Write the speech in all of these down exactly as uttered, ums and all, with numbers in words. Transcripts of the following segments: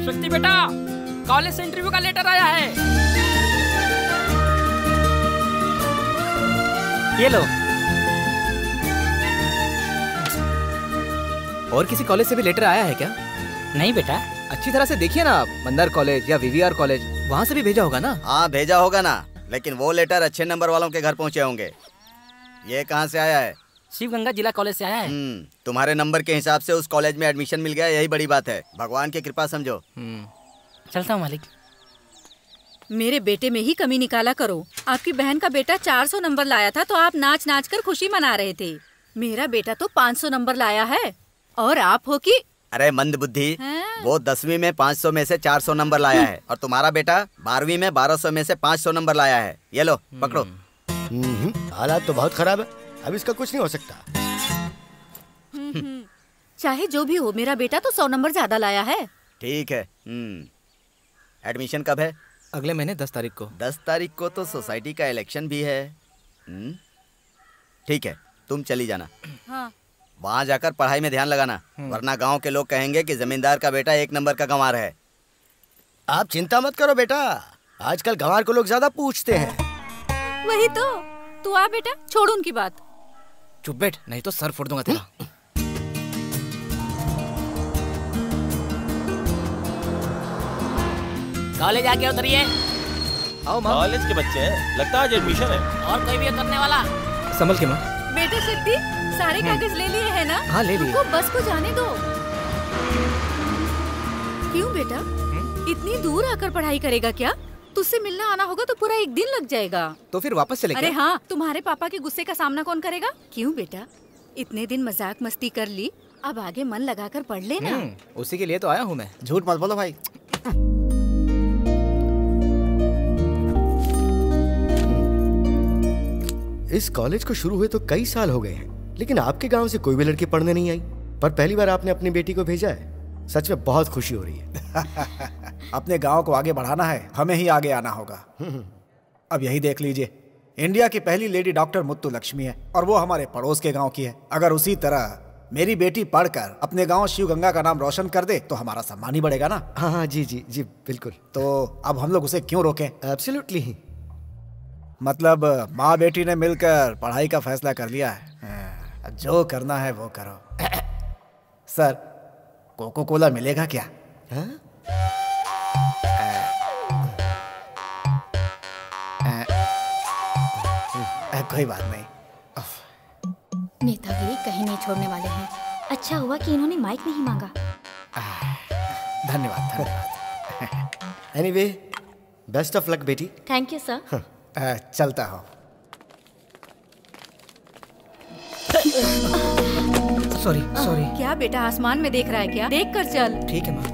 शक्ति बेटा, कॉलेज से इंटरव्यू का लेटर आया है। ये लो। और किसी कॉलेज से भी लेटर आया है क्या? नहीं बेटा। अच्छी तरह से देखिए ना आप, मंदार कॉलेज या वीवीआर कॉलेज, वहाँ से भी भेजा होगा ना? हाँ भेजा होगा ना, लेकिन वो लेटर अच्छे नंबर वालों के घर पहुँचे होंगे। ये कहाँ से आया है? शिवगंगा जिला कॉलेज से आया है। तुम्हारे नंबर के हिसाब से उस कॉलेज में एडमिशन मिल गया, यही बड़ी बात है। भगवान की कृपा समझो। चलता हूँ मालिक। मेरे बेटे में ही कमी निकाला करो। आपकी बहन का बेटा चार सौ नंबर लाया था तो आप नाच नाच कर खुशी मना रहे थे। मेरा बेटा तो पाँच सौ नंबर लाया है और आप हो कि अरे मंद बुद्धि, वो दसवीं में पाँच सौ में से चार सौ नंबर लाया है और तुम्हारा बेटा बारहवीं में बारह सौ में से पाँच सौ नंबर लाया है। ये लो पकड़ो। हालात तो बहुत खराब है, अब इसका कुछ नहीं हो सकता। चाहे जो भी हो, मेरा बेटा तो सौ नंबर ज्यादा लाया है। ठीक है। एडमिशन कब है? अगले महीने दस तारीख को। दस तारीख को तो सोसाइटी का इलेक्शन भी है। ठीक है, तुम चली जाना। हाँ। वहाँ जाकर पढ़ाई में ध्यान लगाना, वरना गांव के लोग कहेंगे कि जमींदार का बेटा एक नंबर का गंवार है। आप चिंता मत करो बेटा, आजकल गंवार को लोग ज्यादा पूछते हैं। वही तो। तू आ बेटा, छोड़ उनकी बात। चुप बैठ, नहीं तो सर फोड़ दूंगा तेरा। कॉलेज आके उतरिए। आओ माँ। कॉलेज के बच्चे हैं, लगता है आज एडमिशन है। और कोई भी उतरने वाला? संभल के माँ। बेटा शक्ति, सारे कागज ले लिए है ना? हाँ ले लिए। तुमको बस को जाने दो। क्यों बेटा, इतनी दूर आकर पढ़ाई करेगा क्या? तुझसे मिलना आना होगा तो पूरा एक दिन लग जाएगा। तो फिर वापस चले अरे हाँ, तुम्हारे पापा के गुस्से का सामना कौन करेगा? क्यों बेटा, इतने दिन मजाक मस्ती कर ली, अब आगे मन लगाकर पढ़ लेना। उसी के लिए तो आया हूँ मैं। झूठ मत बोलो भाई। इस कॉलेज को शुरू हुए तो कई साल हो गए हैं, लेकिन आपके गांव से कोई भी लड़की पढ़ने नहीं आई। पर पहली बार आपने अपनी बेटी को भेजा है, सच में बहुत खुशी हो रही है। अपने गांव को आगे बढ़ाना है, हमें ही आगे आना होगा। अब यही देख लीजिए, इंडिया की पहली लेडी डॉक्टर मुत्तु लक्ष्मी है और वो हमारे पड़ोस के गांव की है। अगर उसी तरह मेरी बेटी पढ़कर अपने गांव शिवगंगा का नाम रोशन कर दे तो हमारा सम्मान ही बढ़ेगा ना। हाँ हाँ जी जी जी बिल्कुल। तो अब हम लोग उसे क्यों रोकें? एब्सोल्युटली। मतलब माँ बेटी ने मिलकर पढ़ाई का फैसला कर लिया है, जो करना है वो करो। सर, कोको कोला मिलेगा क्या? हाँ? कोई बात नहीं। नेतागिरी कहीं नहीं छोड़ने वाले हैं। अच्छा हुआ कि इन्होंने माइक नहीं मांगा। धन्यवाद धन्यवाद। एनीवे, बेस्ट ऑफ लक बेटी। Thank you sir. चलता हो। Sorry sorry. क्या बेटा, आसमान में देख रहा है क्या? देख कर चल। ठीक है माँ।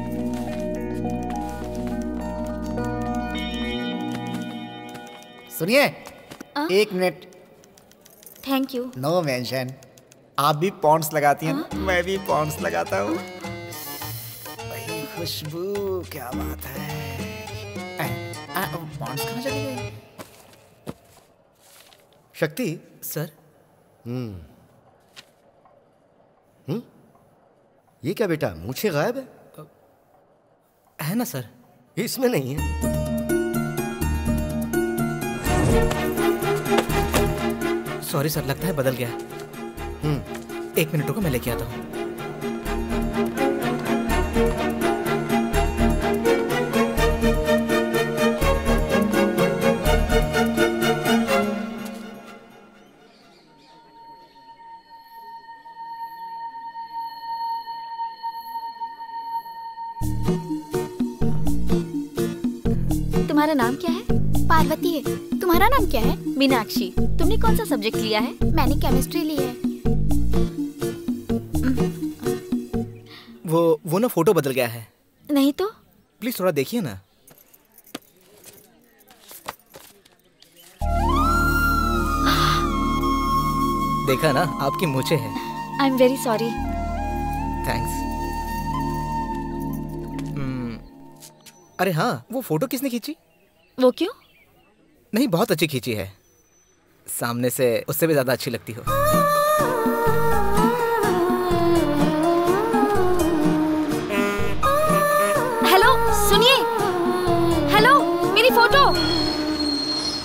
सुनिए, एक minute. Thank you. No mention. आप भी पॉन्ड्स लगाती हैं, मैं भी पॉन्ड्स लगाता हूँ। वही खुशबू, क्या बात है। पॉन्ड्स कहाँ चली गई? शक्ति सर। हम्म हम्म ये क्या बेटा, मूछें गायब है? है ना सर? इसमें नहीं है। सॉरी सर, लगता है बदल गया। हम्म एक मिनट रुको, मैं लेके आता हूँ। तुम्हारा नाम क्या है? पार्वती है। तुम्हारा नाम क्या है? मीनाक्षी। तुमने कौन सा सब्जेक्ट लिया है? मैंने केमिस्ट्री ली है। वो वो ना फोटो बदल गया है। नहीं तो? प्लीज थोड़ा देखिए ना। देखा ना, आपकी मूछें हैं। I am very sorry. Thanks. अरे हाँ, वो फोटो किसने खींची? वो क्यों? नहीं, बहुत अच्छी खींची है। सामने से उससे भी ज्यादा अच्छी लगती हो।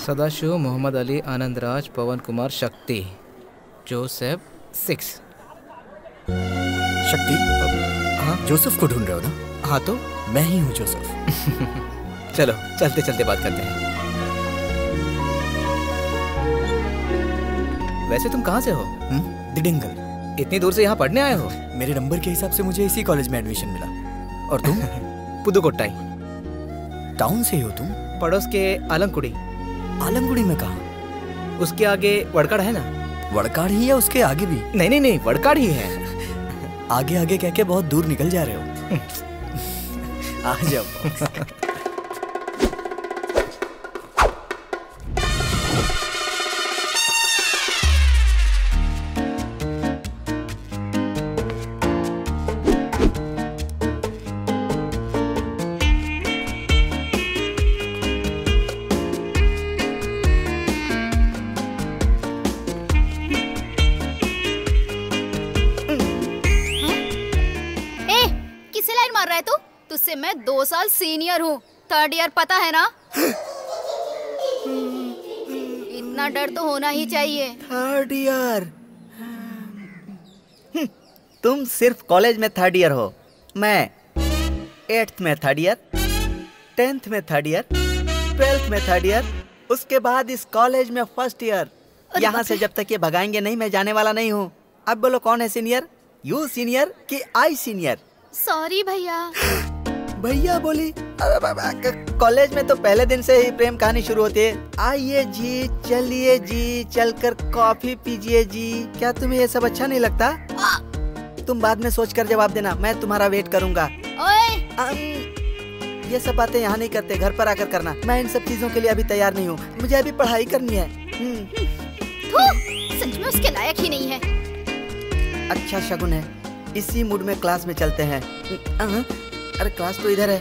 सदाशिव, मोहम्मद अली, आनंद राज, पवन कुमार, शक्ति, जोसेफ, सिक्स। शक्ति, हाँ जोसेफ को ढूंढ रहे हो ना? हाँ तो मैं ही हूँ जोसेफ। चलो चलते चलते बात करते हैं। वैसे तुम कहाँ से हो? दिडिंगल। इतनी दूर से यहाँ पढ़ने आए हो? मेरे नंबर के हिसाब से मुझे इसी कॉलेज में एडमिशन मिला। और तुम? पुदुकोट्टाई। टाउन से ही हो तुम? पड़ोस के आलमकुड़ी। आलमकुड़ी में कहाँ? उसके आगे वड़काड़ है ना? वड़काड़ ही या उसके आगे भी? नहीं नहीं नहीं, वड़काड़ ही है। आगे आगे कह के बहुत दूर निकल जा रहे हो। आ जाओ। मैं दो साल सीनियर हूँ, थर्ड ईयर पता है ना? इतना डर तो होना ही चाहिए। Third year? तुम सिर्फ कॉलेज में थर्ड ईयर हो, मैं एट्थ में थर्ड ईयर, टेंथ में थर्ड ईयर, ट्वेल्थ में थर्ड ईयर, उसके बाद इस कॉलेज में फर्स्ट ईयर। यहाँ से जब तक ये भगाएंगे नहीं, मैं जाने वाला नहीं हूँ। अब बोलो कौन है सीनियर? यू सीनियर कि आई सीनियर? सॉरी भैया। भैया बोली? कॉलेज में तो पहले दिन से ही प्रेम कहानी शुरू होती है। आइए जी, चलिए जी, चलकर कॉफी पीजिए जी। क्या तुम्हें ये सब अच्छा नहीं लगता? तुम बाद में सोचकर जवाब देना, मैं तुम्हारा वेट करूंगा। ओए! ये सब बातें यहाँ नहीं करते, घर पर आकर करना। मैं इन सब चीजों के लिए अभी तैयार नहीं हूँ, मुझे अभी पढ़ाई करनी है। सच में उसके लायक ही नहीं है। अच्छा शगुन है, इसी मूड में क्लास में चलते हैं। अरे क्लास तो इधर है।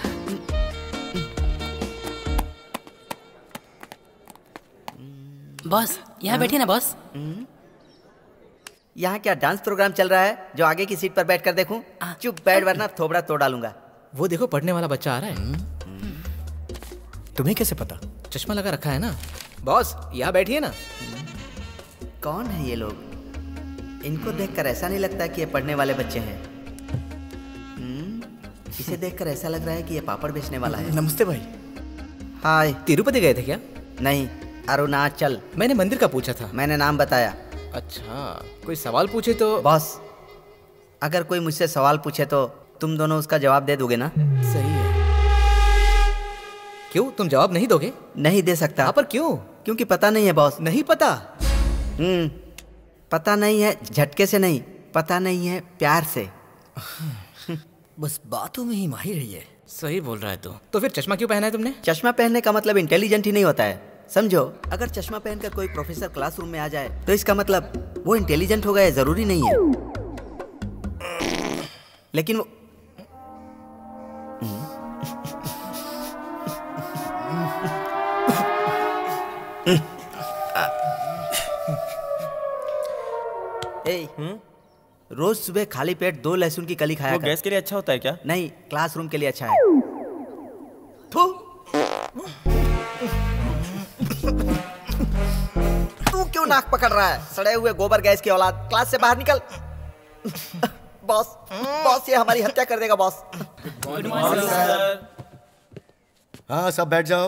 बॉस यहाँ बैठिए ना बॉस। यहाँ क्या डांस प्रोग्राम चल रहा है जो आगे की सीट पर बैठकर देखूं? चुप बैठ वरना थोबड़ा तोड़ डालूंगा। वो देखो पढ़ने वाला बच्चा आ रहा है। तुम्हें कैसे पता? चश्मा लगा रखा है ना। बॉस यहाँ बैठिए ना। कौन है ये लोग? इनको देखकर ऐसा नहीं लगता कि ये पढ़ने वाले बच्चे हैं। इसे देखकर ऐसा लग रहा है कि ये पापड़ बेचने वाला है। नमस्ते भाई। हाय। तिरुपति गए थे क्या? नहीं, अरुणाचल। मैंने मंदिर का पूछा था। मैंने नाम बताया। अच्छा, कोई सवाल पूछे तो? बॉस, अगर कोई मुझसे सवाल पूछे तो तुम दोनों उसका जवाब दे दोगे ना? सही है। क्यों, तुम जवाब नहीं दोगे? नहीं दे सकता। पर क्यों? क्योंकि पता नहीं है बॉस। नहीं पता? हम्म, पता नहीं है झटके से नहीं, पता नहीं है प्यार से। बस बातों में ही माहिर है ये। सही बोल रहा है तो। तो फिर चश्मा क्यों पहना है तुमने? चश्मा पहनने का मतलब इंटेलिजेंट ही नहीं होता है, समझो। अगर चश्मा पहनकर कोई प्रोफेसर क्लासरूम में आ जाए तो इसका मतलब वो इंटेलिजेंट होगा, जरूरी नहीं है। लेकिन वो ए, रोज सुबह खाली पेट दो लहसुन की कली खाया वो कर। गैस के लिए अच्छा होता है क्या? नहीं, क्लासरूम के लिए अच्छा है। थू तू क्यों नाक पकड़ रहा है? सड़े हुए गोबर गैस की औलाद, क्लास से बाहर निकल। बॉस, बॉस ये हमारी हत्या कर देगा बॉस। Good morning sir. हाँ सब बैठ जाओ।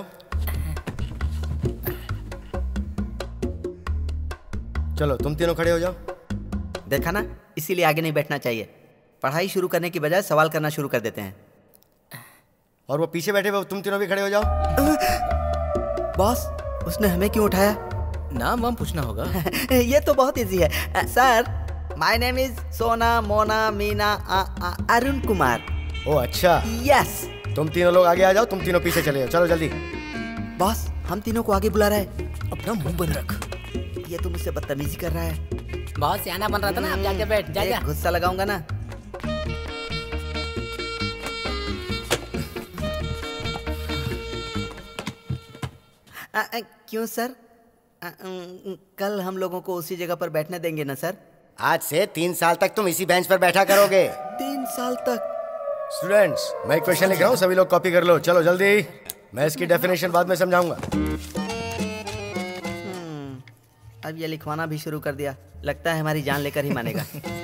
चलो तुम तीनों खड़े हो जाओ। देखा ना, इसीलिए आगे नहीं बैठना चाहिए। पढ़ाई शुरू करने की बजाय सवाल करना शुरू कर देते हैं। और वो पीछे बैठे हुए तुम तीनों भी खड़े हो जाओ। बॉस, उसने हमें क्यों उठाया? नाम वाम पूछना होगा। ये तो बहुत इजी है सर। माय नेम इज सोना मोना मीना आ, आ, अरुण कुमार। ओ अच्छा। यस। तुम तीनों लोग आगे आ जाओ, तुम तीनों पीछे चले जाओ। चलो जल्दी। बॉस, हम तीनों को आगे बुला रहा है। अपना मुंह बंद रख। ये तो मुझसे बदतमीजी कर रहा है। बॉस सियाना बन रहा था ना, अब जाके बैठ जा जा। गुस्सा लगाऊंगा ना। आ, आ, क्यों सर? आ, आ, कल हम लोगों को उसी जगह पर बैठने देंगे ना सर? आज से तीन साल तक तुम इसी बेंच पर बैठा करोगे। तीन साल तक? स्टूडेंट्स, मैं एक क्वेश्चन लिख रहा हूँ, सभी लोग कॉपी कर लो। चलो जल्दी। मैं इसकी डेफिनेशन बाद में समझाऊंगा। अब ये लिखवाना भी शुरू कर दिया। लगता है हमारी जान लेकर ही मानेगा।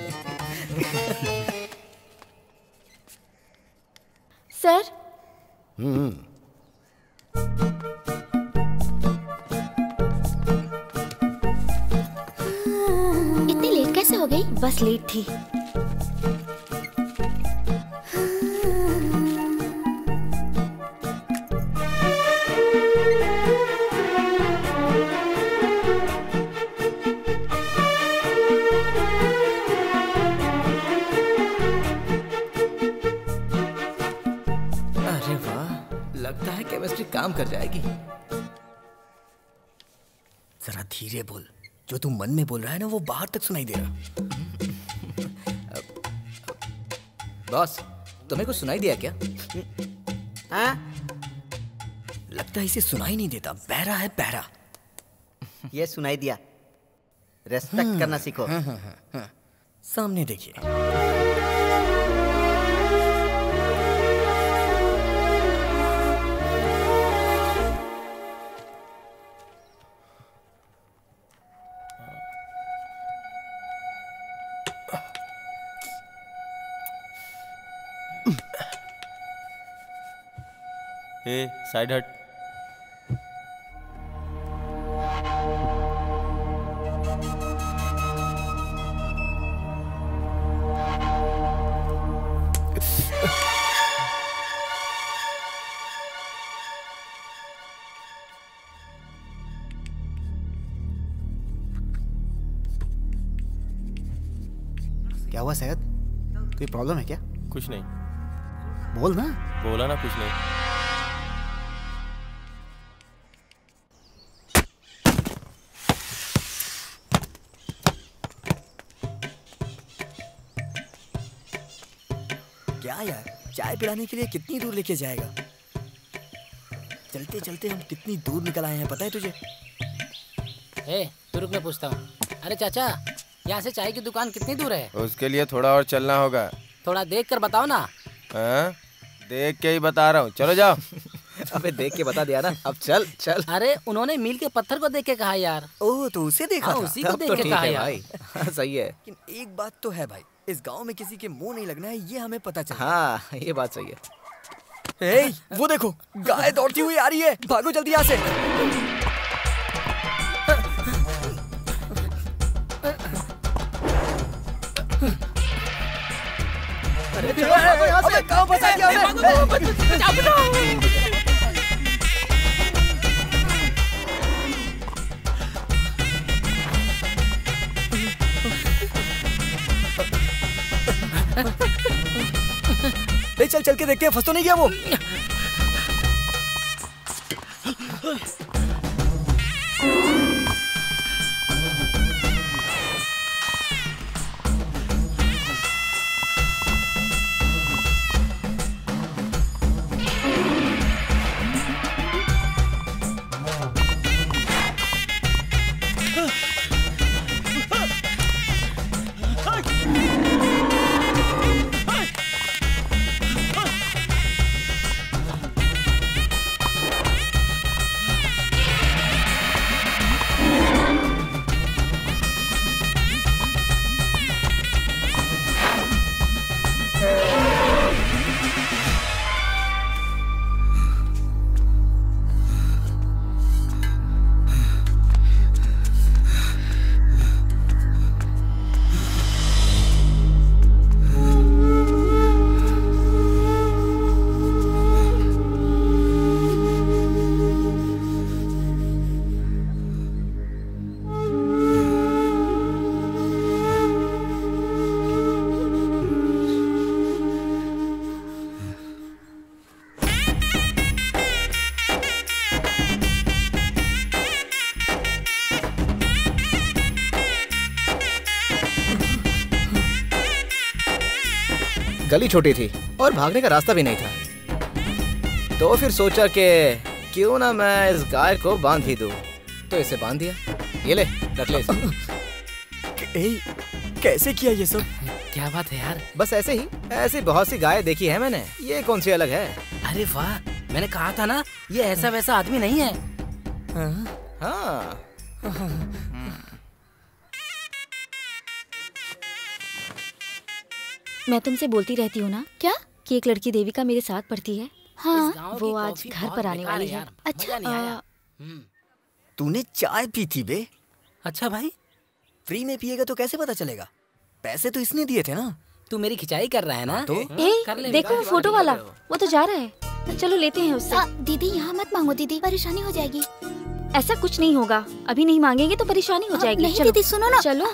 सर हम्म इतनी लेट कैसे हो गई? बस लेट थी। अरे वाह, लगता है केमिस्ट्री काम कर जाएगी। जरा धीरे बोल, जो तू मन में बोल रहा है ना वो बाहर तक सुनाई दे रहा। बॉस, तुम्हें कुछ सुनाई दिया क्या? हाँ? लगता है इसे सुनाई नहीं देता, बहरा है बहरा। ये सुनाई दिया। रेस्पेक्ट करना सीखो। हाँ, हाँ, हाँ, हाँ। सामने देखिए। ए, साइड हट। क्या हुआ सैयद? कोई प्रॉब्लम है क्या? कुछ नहीं। बोल ना। बोला ना कुछ नहीं। क्या यार, चाय पिलाने के लिए कितनी दूर लेके जाएगा? चलते चलते हम कितनी दूर निकल आए हैं पता है तुझे? ए, तू रुक, मैं पूछता हूँ। अरे चाचा, यहाँ से चाय की दुकान कितनी दूर है? उसके लिए थोड़ा और चलना होगा। थोड़ा देख कर बताओ ना। हाँ? देख के ही बता रहा हूँ, चलो जाओ। अबे देख के बता दिया ना, अब चल चल। अरे उन्होंने मील के पत्थर को देख के कहा यार। ओह, तो उसे देखा हाँ, था? उसी को तब देख तो के ठीक कहा है यार। भाई। हाँ, सही है। लेकिन एक बात तो है भाई, इस गांव में किसी के मुंह नहीं लगना है, ये हमें पता चला। हाँ, ये बात सही है। ए, वो देखो, गाय दौड़ती हुई आ रही है, भागो जल्दी यहाँ से। अरे चलो, भागो यहाँ से। कहाँ फंसा दिया हमें? ले चल चल के देखते हैं, फंस तो नहीं गया वो। गली छोटी थी और भागने का रास्ता भी नहीं था, तो फिर सोचा कि क्यों ना मैं इस गाय को बांध ही दूं, तो इसे बांध दिया। ये ले, रख ले इसे। ए, कैसे किया ये सब? क्या बात है यार। बस ऐसे ही, ऐसी बहुत सी गाय देखी है मैंने, ये कौन सी अलग है? अरे वाह, मैंने कहा था ना, ये ऐसा वैसा आदमी नहीं है। हाँ, हाँ। मैं तुमसे बोलती रहती हूँ ना क्या कि एक लड़की देविका मेरे साथ पढ़ती है। हाँ, वो आज घर पर आने वाली है। अच्छा, आ, तूने चाय पी थी बे? अच्छा भाई, फ्री में पिएगा तो कैसे पता चलेगा? पैसे तो इसने दिए थे ना। तू मेरी खिंचाई कर रहा है ना? तो ए, देखो वो फोटो वाला, वो तो जा रहा है। चलो लेते हैं उससे। आ, दीदी यहाँ मत मांगो दीदी, परेशानी हो जाएगी। ऐसा कुछ नहीं होगा, अभी नहीं मांगेंगे तो परेशानी हो जाएगी। नहीं दीदी सुनो ना। चलो।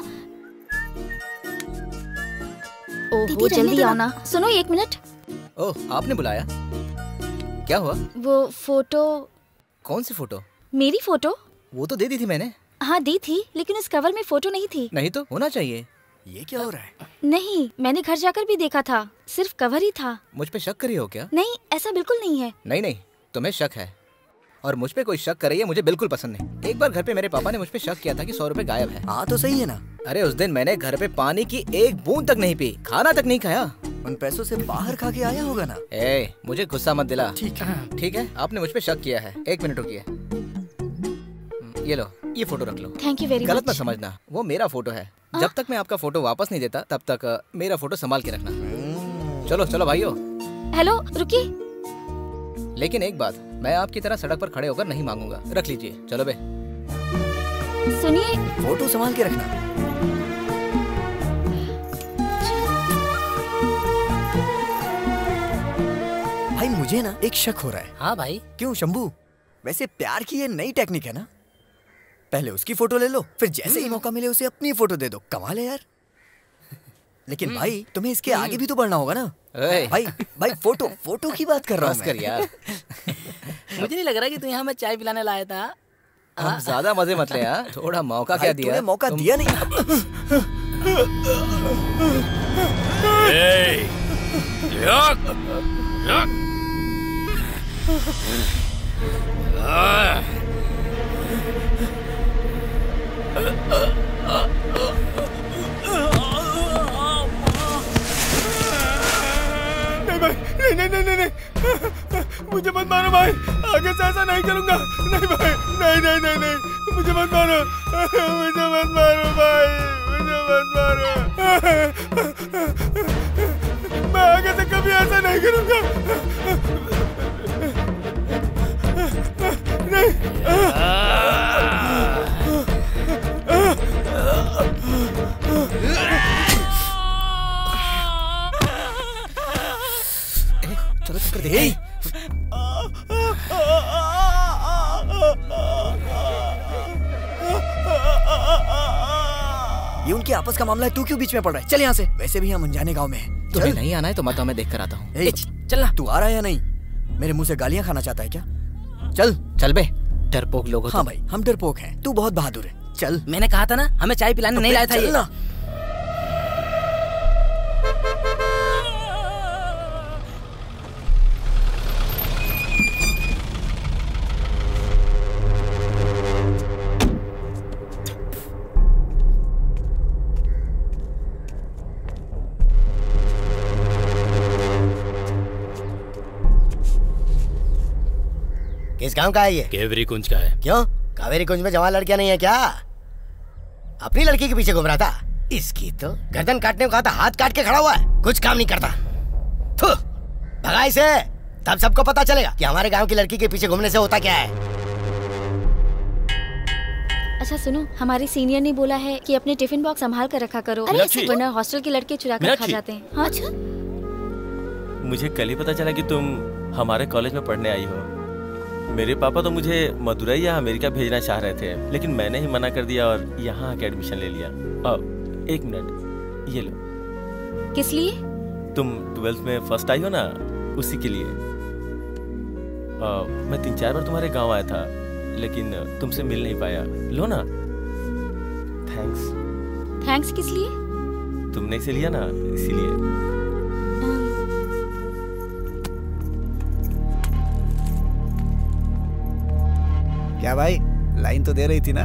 ओहो जल्दी आओ ना। सुनो एक मिनट। ओह, आपने बुलाया? क्या हुआ? वो फोटो। कौन सी फोटो? मेरी फोटो। वो तो दे दी थी मैंने। हाँ दी थी, लेकिन उस कवर में फोटो नहीं थी। नहीं तो होना चाहिए। ये क्या हो रहा है? नहीं, मैंने घर जाकर भी देखा था, सिर्फ कवर ही था। मुझ पे शक करी हो क्या? नहीं, ऐसा बिल्कुल नहीं है। नहीं नहीं, तुम्हें शक है और मुझ पे कोई शक कर रही है, मुझे बिल्कुल पसंद नहीं। एक बार घर पे मेरे पापा ने मुझ पे शक किया था कि सौ रुपए गायब है। हाँ तो सही है ना। अरे उस दिन मैंने घर पे पानी की एक बूंद तक नहीं पी, खाना तक नहीं खाया। उन पैसों से बाहर खा के आया होगा ना। ए, मुझे गुस्सा मत दिला। ठीक है ठीक है, आपने मुझ पे शक किया है। एक मिनट रुकिए, ये लो, ये फोटो रख लो। Thank you very much. गलत मत समझना, वो मेरा फोटो है। जब तक मैं आपका फोटो वापस नहीं देता तब तक मेरा फोटो संभाल के रखना। चलो चलो भाइयों। हेलो रुकिए। लेकिन एक बात, मैं आपकी तरह सड़क पर खड़े होकर नहीं मांगूंगा। रख लीजिए। चलो बे। सुनिए, फोटो संभाल के रखना। भाई मुझे ना एक शक हो रहा है। हाँ भाई। क्यों शंभू? वैसे प्यार की ये नई टेक्निक है ना, पहले उसकी फोटो ले लो, फिर जैसे ही मौका मिले उसे अपनी फोटो दे दो। कमाल है यार। लेकिन भाई तुम्हें इसके आगे भी तो बढ़ना होगा ना। भाई भाई फोटो फोटो की बात कर रहा हूँ मैं। यार मुझे नहीं लग रहा कि तू यहाँ मैं चाय पिलाने लाया था। अब ज्यादा मजे मत ले यार, थोड़ा मौका क्या दिया? तूने मौका दिया नहीं। नहीं भाई, नहीं नहीं नहीं नहीं नहीं, मुझे मत मारो भाई, आगे से ऐसा नहीं करूंगा। नहीं भाई, नहीं नहीं नहीं नहीं, मुझे मत मारो, मुझे मत मारो भाई, मुझे मत मारो। मैं आगे से कभी ऐसा नहीं करूंगा। चलो चक्कर दे। ये उनके आपस का मामला है, तू क्यों बीच में पड़ रहा है? चल यहाँ से। वैसे भी हम अनजाने गांव में हैं। तुम्हें नहीं आना है तो मत, मैं देख कर आता हूँ। चलना। तू आ रहा है या नहीं? मेरे मुंह से गालियाँ खाना चाहता है क्या? चल चल बे, डरपोक लोग हो। हाँ भाई, हम डरपोक हैं, तू बहुत बहादुर है। चल। मैंने कहा था ना, हमें चाय पिलाने तो नहीं लाया था ये। चलना। किस गांव का है ये? केवरी कुंज का है। क्यों? कावेरी कुंज में जवान लड़कियां नहीं है क्या? अपनी लड़की के पीछे घूम रहा था। इसकी तो गर्दन काटने को कहा था, हाथ काट के खड़ा हुआ है, कुछ काम नहीं करता। थू, भगा इसे, तब सबको पता चलेगा कि हमारे गांव की लड़की के पीछे घूमने से होता क्या है। अच्छा सुनो, हमारे सीनियर ने बोला है कि अपने टिफिन बॉक्स संभाल कर रखा करो, वरना हॉस्टल के लड़के चुरा कर खा जाते हैं। हाँ अच्छा। मुझे कल ही पता चला कि तुम हमारे कॉलेज में पढ़ने आई हो। मेरे पापा तो मुझे मदुरई या अमेरिका भेजना चाह रहे थे, लेकिन मैंने ही मना कर दिया और यहाँ आके एडमिशन ले लिया। अब एक मिनट, ये लो। किस लिए? तुम ट्वेल्थ में फर्स्ट आई हो ना, उसी के लिए। आ, मैं तीन चार बार तुम्हारे गांव आया था, लेकिन तुमसे मिल नहीं पाया। लो ना। थैंक्स। थैंक्स किस लिए? तुमने इसे लिया ना, इसीलिए। क्या भाई, लाइन तो दे रही थी ना?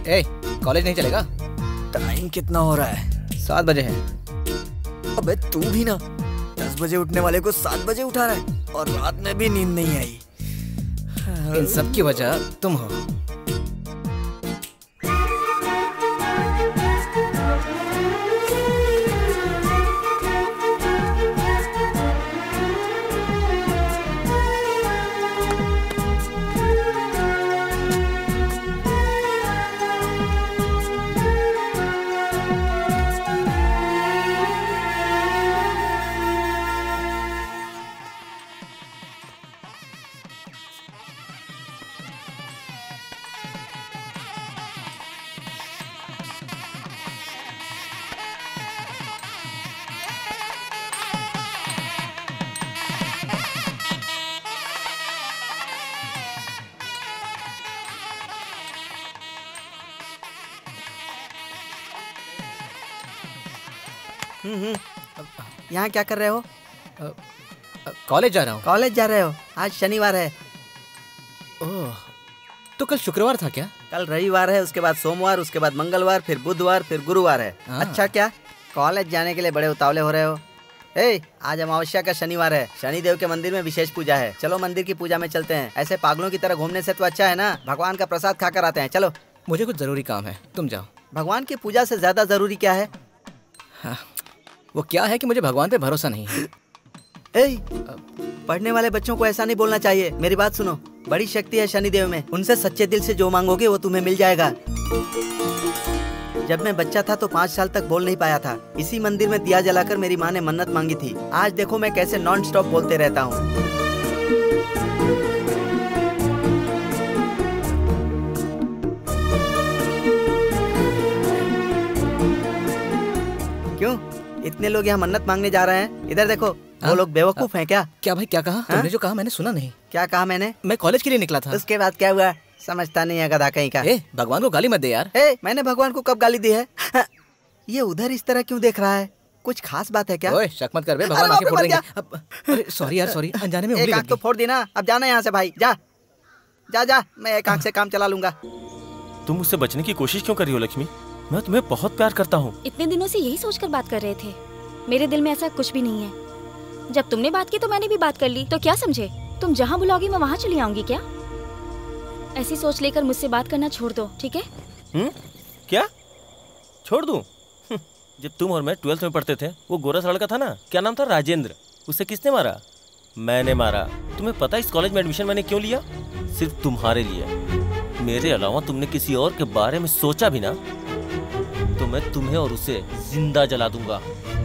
ए, कॉलेज नहीं चलेगा? टाइम कितना हो रहा है? सात बजे है। अबे तू भी ना दस बजे उठने वाले को सात बजे उठा रहा है और रात में भी नींद नहीं आई। इन सब की वजह तुम हो। यहाँ क्या कर रहे हो? कॉलेज जा रहा हूँ। कॉलेज जा रहे हो? आज शनिवार है। ओह, तो कल शुक्रवार था क्या? कल रविवार है, उसके बाद सोमवार, उसके बाद मंगलवार, फिर बुधवार, फिर गुरुवार है। अच्छा, क्या कॉलेज जाने के लिए बड़े उतावले हो रहे हो? ए, आज अमावस्या का शनिवार है, शनिदेव के मंदिर में विशेष पूजा है। चलो मंदिर की पूजा में चलते हैं। ऐसे पागलों की तरह घूमने से तो अच्छा है ना, भगवान का प्रसाद खाकर आते हैं। चलो। मुझे कुछ जरूरी काम है, तुम जाओ। भगवान की पूजा से ज्यादा जरूरी क्या है? हाँ, वो क्या है कि मुझे भगवान पे भरोसा नहीं है। ए, पढ़ने वाले बच्चों को ऐसा नहीं बोलना चाहिए। मेरी बात सुनो, बड़ी शक्ति है शनिदेव में, उनसे सच्चे दिल से जो मांगोगे वो तुम्हें मिल जाएगा। जब मैं बच्चा था तो पाँच साल तक बोल नहीं पाया था। इसी मंदिर में दिया जलाकर मेरी माँ ने मन्नत मांगी थी। आज देखो मैं कैसे नॉन स्टॉप बोलते रहता हूँ। क्यों इतने लोग यहाँ मन्नत मांगने जा रहे हैं? इधर देखो, वो लोग बेवकूफ हैं क्या? क्या भाई, क्या कहा? तुमने जो कहा मैंने सुना नहीं। क्या कहा मैंने? मैं कॉलेज के लिए निकला था। उसके बाद क्या हुआ? समझता नहीं है गधा कहीं का। ए, भगवान को गाली मत दे यार। ए, मैंने भगवान को कब गाली दी है? ये उधर इस तरह क्यों देख रहा है? कुछ खास बात है क्या? ओए, शक मत कर बे, भगवान आंखें फोड़ देंगे। अब अरे सॉरी यार, सॉरी, अनजाने में उंगली लग गई। एक आंख तो फोड़ दी ना, अब जाना यहाँ से भाई। जा जा जा, मैं एक आंख से काम चला लूंगा। तुम मुझसे बचने की कोशिश क्यों कर रही हो लक्ष्मी? मैं तुम्हें बहुत प्यार करता हूँ। इतने दिनों से यही सोचकर बात कर रहे थे। मेरे दिल में ऐसा कुछ भी नहीं है। जब तुमने बात की तो मैंने भी बात कर ली। तो क्या समझे? तुम जहाँ बुलाओगी मैं वहाँ चली आऊंगी क्या? ऐसी सोच लेकर मुझसे बात करना छोड़ दो, ठीक है? हम्म? क्या छोड़ दूं? जब तुम और मैं ट्वेल्थ में पढ़ते थे, वो गोरा सा लड़का था ना, क्या नाम था? राजेंद्र। उसे किसने मारा? मैंने मारा। तुम्हें पता है इस कॉलेज में एडमिशन मैंने क्यों लिया? सिर्फ तुम्हारे लिए। मेरे अलावा तुमने किसी और के बारे में सोचा भी ना तो मैं तुम्हें और उसे जिंदा जला दूंगा।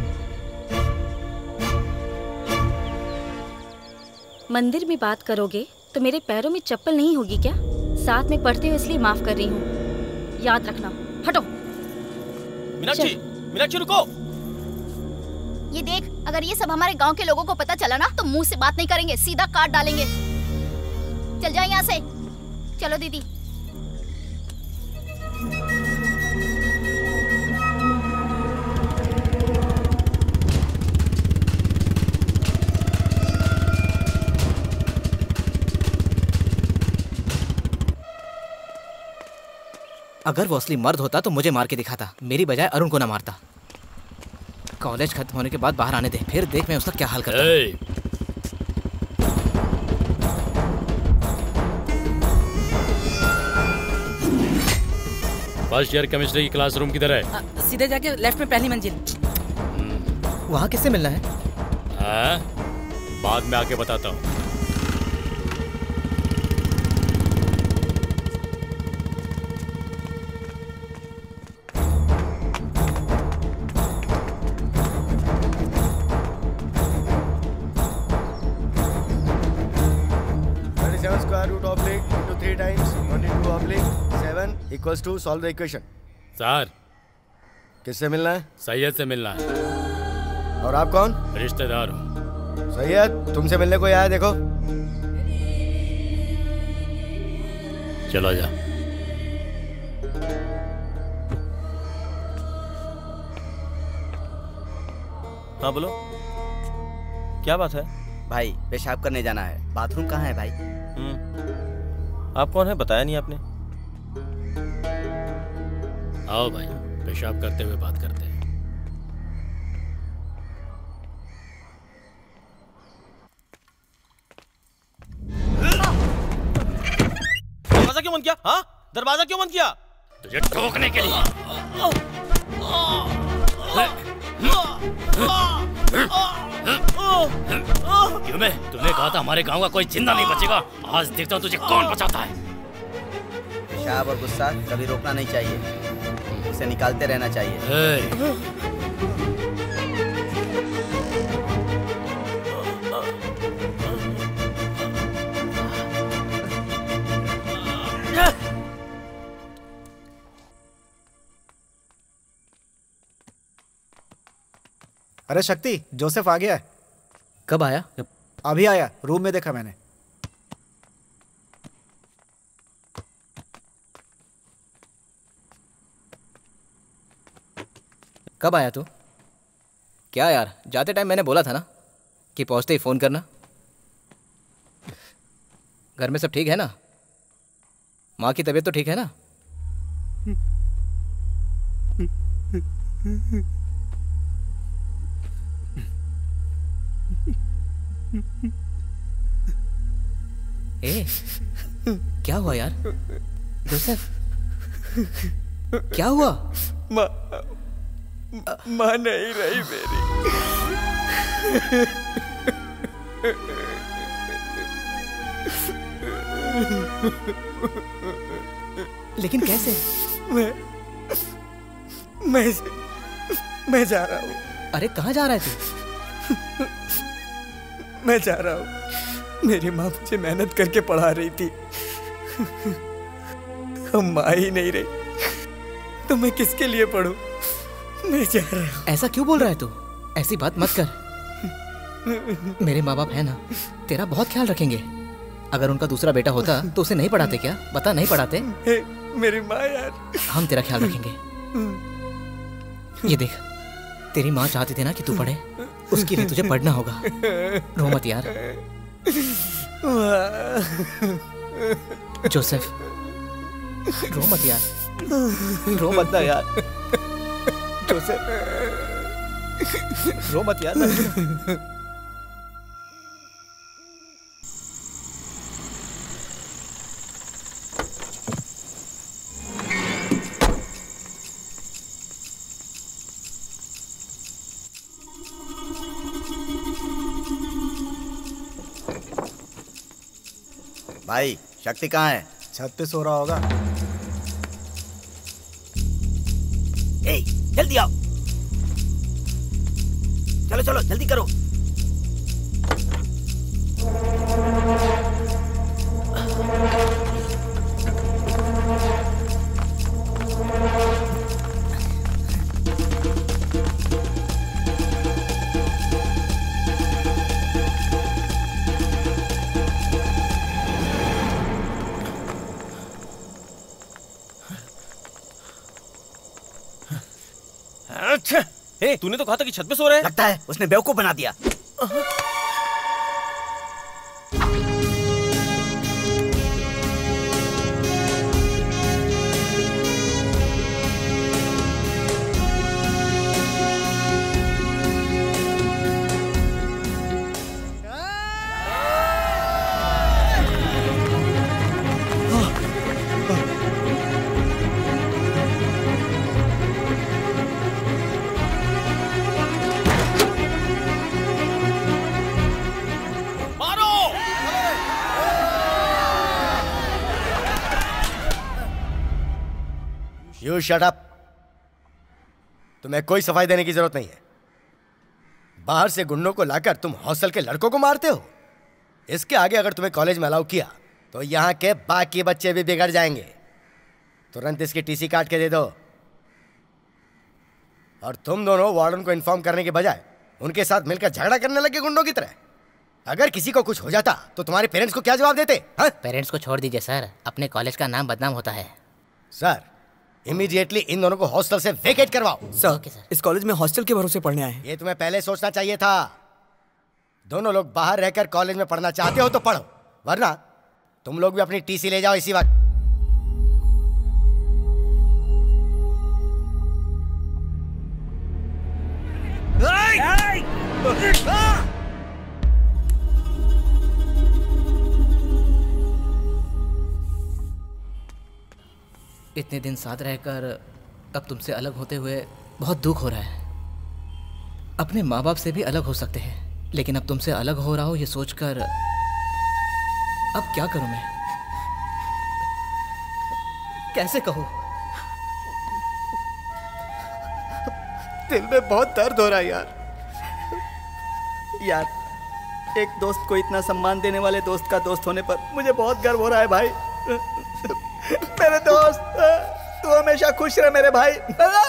मंदिर में बात करोगे तो मेरे पैरों में चप्पल नहीं होगी क्या? साथ में पढ़ते हो इसलिए माफ कर रही हूँ, याद रखना। हटो। मीनाक्षी, मीनाक्षी रुको। ये देख, अगर ये सब हमारे गांव के लोगों को पता चला ना तो मुंह से बात नहीं करेंगे, सीधा काट डालेंगे। चल जाए यहाँ से। चलो दीदी। अगर वो असली मर्द होता तो मुझे मार के दिखाता, मेरी बजाय अरुण को ना मारता। कॉलेज खत्म होने के बाद बाहर आने दे, फिर देख मैं उसका क्या हाल करता हूं। फर्स्ट ईयर केमिस्ट्री की क्लासरूम किधर है? आ, सीधे जाके लेफ्ट में पहली मंजिल। वहाँ किससे मिलना है? आ, बाद में आके बताता हूँ। Equals to solve the equation. Sir, किससे मिलना है? सैयद से मिलना है। और आप कौन? रिश्तेदार हूँ। सैयद, तुमसे मिलने को आया, देखो। चलो जा। हाँ बोलो, क्या बात है? भाई पेशाब करने जाना है। बाथरूम कहाँ है भाई? हम्म, आप कौन है बताया नहीं आपने? आओ भाई, पेशाब करते हुए बात करते हैं। दरवाजा क्यों बंद किया? हाँ, दरवाजा क्यों बंद किया? तुझे ठोकने के लिए। क्यों बे? तूने कहा था हमारे गांव का कोई जिंदा नहीं बचेगा। आज देखता हूँ तुझे कौन बचाता है। पेशाब और गुस्सा कभी रोकना नहीं चाहिए, उसे निकालते रहना चाहिए। अरे शक्ति, जोसेफ आ गया है। कब आया? अभी आया, रूम में देखा मैंने। कब आया तू? क्या यार, जाते टाइम मैंने बोला था ना कि पहुंचते ही फोन करना। घर में सब ठीक है ना? माँ की तबीयत तो ठीक है ना? ए, क्या हुआ यार? जोसेफ, क्या हुआ? माँ माँ नहीं रही मेरी। लेकिन कैसे? मैं मैं मैं जा रहा हूँ। अरे कहाँ जा रहा है तू? मैं जा रहा हूँ। मेरी माँ मुझे मेहनत करके पढ़ा रही थी। हम माँ ही नहीं रही तो मैं किसके लिए पढ़ूं? मैं जा रहा हूँ। ऐसा क्यों बोल रहा है तू? ऐसी बात मत कर। मेरे माँ बाप है ना, तेरा बहुत ख्याल रखेंगे। अगर उनका दूसरा बेटा होता तो उसे नहीं पढ़ाते क्या? बता, नहीं पढ़ाते? मेरी माँ यार। हम तेरा ख्याल रखेंगे। ये देख, तेरी माँ चाहती थी ना कि तू पढ़े, उसके लिए तुझे पढ़ना होगा। रो मत यार। जोसेफ, रो मत यार। रो मत ना यार। जोसेफ, रो मत यार। भाई, शक्ति कहाँ है? छत पे सो रहा होगा। ए, जल्दी आओ। चलो चलो जल्दी करो। अच्छा, हे, तूने तो कहा था कि छत पे सो रहे हैं। लगता है उसने बेवकूफ बना दिया। You shut up. तुम्हें कोई सफाई देने की जरूरत नहीं है। बाहर से गुंडों को लाकर तुम हॉस्टल के लड़कों को मारते हो। इसके आगे अगर तुम्हें कॉलेज में अलाउ किया तो यहाँ के बाकी बच्चे भी बिगड़ जाएंगे। तुरंत इसकी टीसी काट के दे दो। और तुम दोनों वार्डन को इन्फॉर्म करने के बजाय उनके साथ मिलकर झगड़ा करने लगे गुंडों की तरह। अगर किसी को कुछ हो जाता तो तुम्हारे पेरेंट्स को क्या जवाब देते? हाँ? पेरेंट्स को छोड़ दीजिए सर, अपने कॉलेज का नाम बदनाम होता है। सर, इमीडिएटली इन दोनों को हॉस्टल से वेकेट करवाओ। सर, सर, इस कॉलेज में हॉस्टल के भरोसे पढ़ने आए हैं। ये तुम्हें पहले सोचना चाहिए था। दोनों लोग बाहर रहकर कॉलेज में पढ़ना चाहते हो तो पढ़ो, वरना तुम लोग भी अपनी टीसी ले जाओ इसी वक्त। इतने दिन साथ रहकर अब तुमसे अलग होते हुए बहुत दुख हो रहा है। अपने माँ बाप से भी अलग हो सकते हैं, लेकिन अब तुमसे अलग हो रहा हो ये सोचकर अब क्या करूं मैं, कैसे कहूं? दिल में बहुत दर्द हो रहा है यार। यार, एक दोस्त को इतना सम्मान देने वाले दोस्त का दोस्त होने पर मुझे बहुत गर्व हो रहा है भाई। मेरे दोस्त, तू हमेशा खुश रहे मेरे भाई।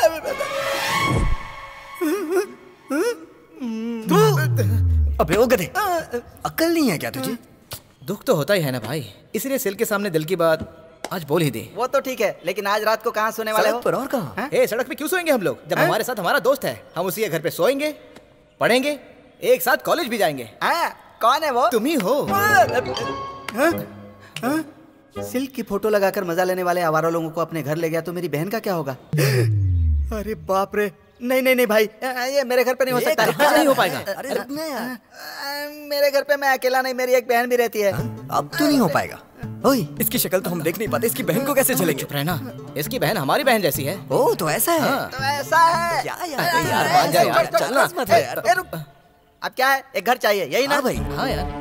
तू अबे ओ गधे, अक्ल नहीं है क्या तुझे? दुख तो होता ही है ना भाई, इसलिए सिल के सामने दिल की बात आज बोल ही दे। वो तो ठीक है, लेकिन आज रात को कहाँ सोने वाले हो? सड़क पर और कहाँ? ए, सड़क पे क्यों सोएंगे हम लोग, जब है? हमारे साथ हमारा दोस्त है। हम उसी के घर पे सोएंगे, पढ़ेंगे, एक साथ कॉलेज भी जाएंगे। हाँ, कौन है वो? तुम ही हो। हाँ? हाँ? सिल्क की फोटो लगाकर मजा लेने वाले आवारा लोगों को अपने घर ले गया तो मेरी बहन का क्या होगा? अरे बाप रे, नहीं नहीं नहीं भाई, ये मेरे घर पे नहीं हो सकता। नहीं हो पाएगा। अरे रुकना यार, मेरे घर पे मैं अकेला नहीं, मेरी एक बहन भी रहती है। अब तो नहीं हो पाएगा। ओए, इसकी शक्ल तो हम देख नहीं पाते, इसकी बहन को कैसे चलेंगे? चुप रहना, इसकी बहन हमारी बहन जैसी है। ओ तो ऐसा है। हाँ। तो ऐसा है क्या यार, अरे यार, यार, मान जा यार, छोड़, छोड़, चलना। मत है यार। ए, रुक। अब क्या है, एक घर चाहिए, यही ना? हाँ भाई। हाँ यार,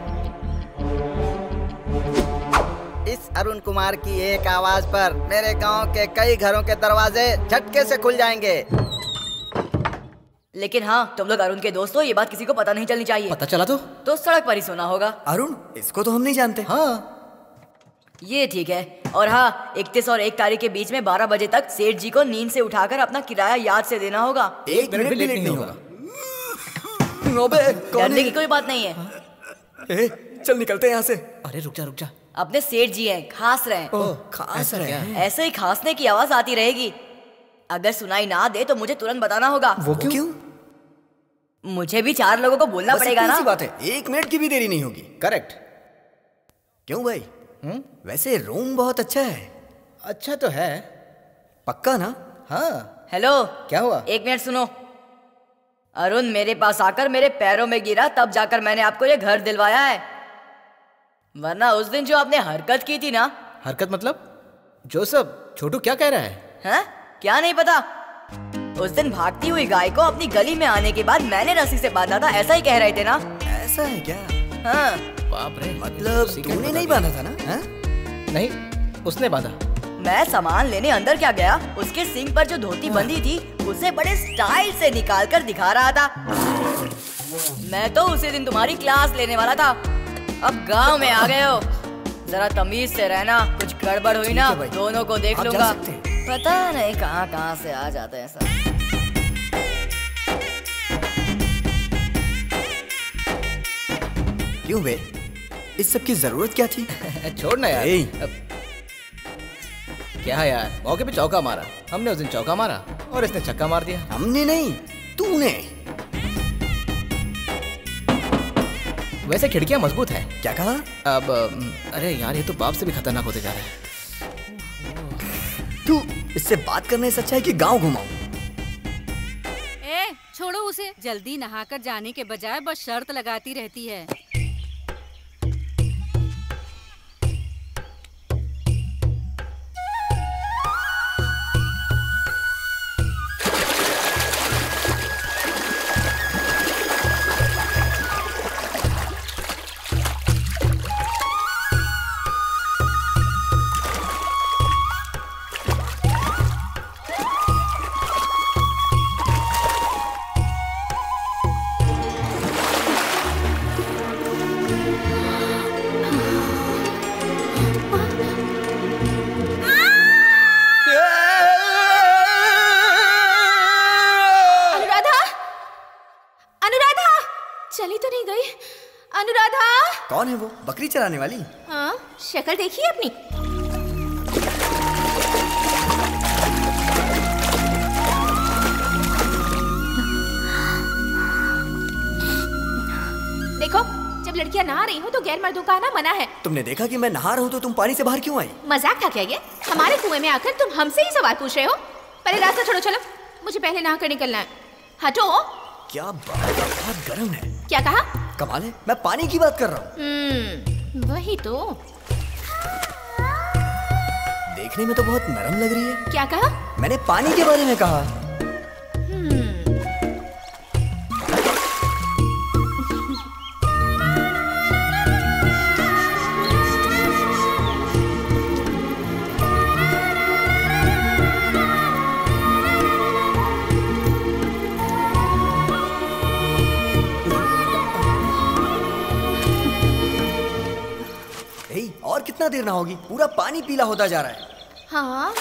इस अरुण कुमार की एक आवाज पर मेरे गांव के कई घरों के दरवाजे झटके से खुल जाएंगे। लेकिन हाँ, तुम लोग अरुण के दोस्त हो, ये बात किसी को पता नहीं चलनी चाहिए। पता चला तो तो सड़क पर ही सोना होगा। अरुण, इसको तो हम नहीं जानते। हाँ, ये ठीक है। और हाँ, इकतीस और एक तारीख के बीच में बारह बजे तक सेठ जी को नींद से उठाकर अपना किराया याद से देना होगा। एक मिनट भी लेट नहीं होगा। डरने की कोई बात नहीं है। ए, चल निकलते हैं यहाँ से। अरे रुक जा रुक जा। अपने सेठ जी हैं, खास रहे हैं। ओह, खास रहे हैं। ऐसे ही खांसने की आवाज आती रहेगी। अगर सुनाई ना दे तो मुझे तुरंत बताना होगा। वो क्यों? क्यों? मुझे भी चार लोगों को बोलना पड़ेगा ना। बात है, एक मिनट की भी देरी नहीं होगी। करेक्ट। क्यों भाई? हुँ? वैसे रूम बहुत अच्छा है। अच्छा तो है। पक्का ना? हाँ। हेलो, क्या हुआ? एक मिनट सुनो। अरुण मेरे पास आकर मेरे पैरों में गिरा, तब जाकर मैंने आपको ये घर दिलवाया है। वरना उस दिन जो आपने हरकत की थी ना। हरकत मतलब? जो सब छोटू क्या कह रहा है? हैं? क्या नहीं पता? उस दिन भागती हुई गाय को अपनी गली में आने के बाद मैंने रस्सी से बांधा था, ऐसा ही कह रहे थे ना? ऐसा है क्या? हाँ। बाप रे, मतलब तूने नहीं बांधा था ना? हा? नहीं, उसने बांधा। मैं सामान लेने अंदर क्या गया, उसके सिंग पर जो धोती बंधी थी उसे बड़े स्टाइल से निकाल कर दिखा रहा था। मैं तो उसी दिन तुम्हारी क्लास लेने वाला था। अब गांव में आ गए हो, जरा तमीज से रहना। कुछ गड़बड़ हुई ना, दोनों को देख लूंगा। पता नहीं कहाँ कहाँ से आ जाते हैं सब। क्यों बे, इस सब की जरूरत क्या थी? छोड़ ना यार। ए। अब क्या है यार, मौके पे चौका मारा हमने, उस दिन चौका मारा और इसने छक्का मार दिया। हमने नहीं, तूने। वैसे खिड़कियां मजबूत है। क्या कहा? अब अरे यार, ये तो बाप से भी खतरनाक होते जा रहा है। तू इससे बात करने से अच्छा है कि गांव घुमाऊं। ए, छोड़ो उसे। जल्दी नहाकर जाने के बजाय बस शर्त लगाती रहती है। कौन है वो? बकरी चराने वाली? हाँ, शक्ल देखिए अपनी। देखो, जब लड़कियां नहा रही हो तो गैर मर्दों का आना मना है। तुमने देखा कि मैं नहा रहा हूँ तो तुम पानी से बाहर क्यों आई? मजाक था क्या ये? हमारे कुएं में आकर तुम हमसे ही सवाल पूछ रहे हो? पहले रास्ता छोड़ो, चलो। मुझे पहले नहा कर निकलना है। हटो। क्या बात, बहुत गर्म है। क्या कहा? कमाल है, मैं पानी की बात कर रहा हूँ। हम्म, वही तो। देखने में तो बहुत नरम लग रही है। क्या कहा? मैंने पानी के बारे में कहा। और कितना देर ना होगी, पूरा पानी पीला होता जा रहा है। हाँ।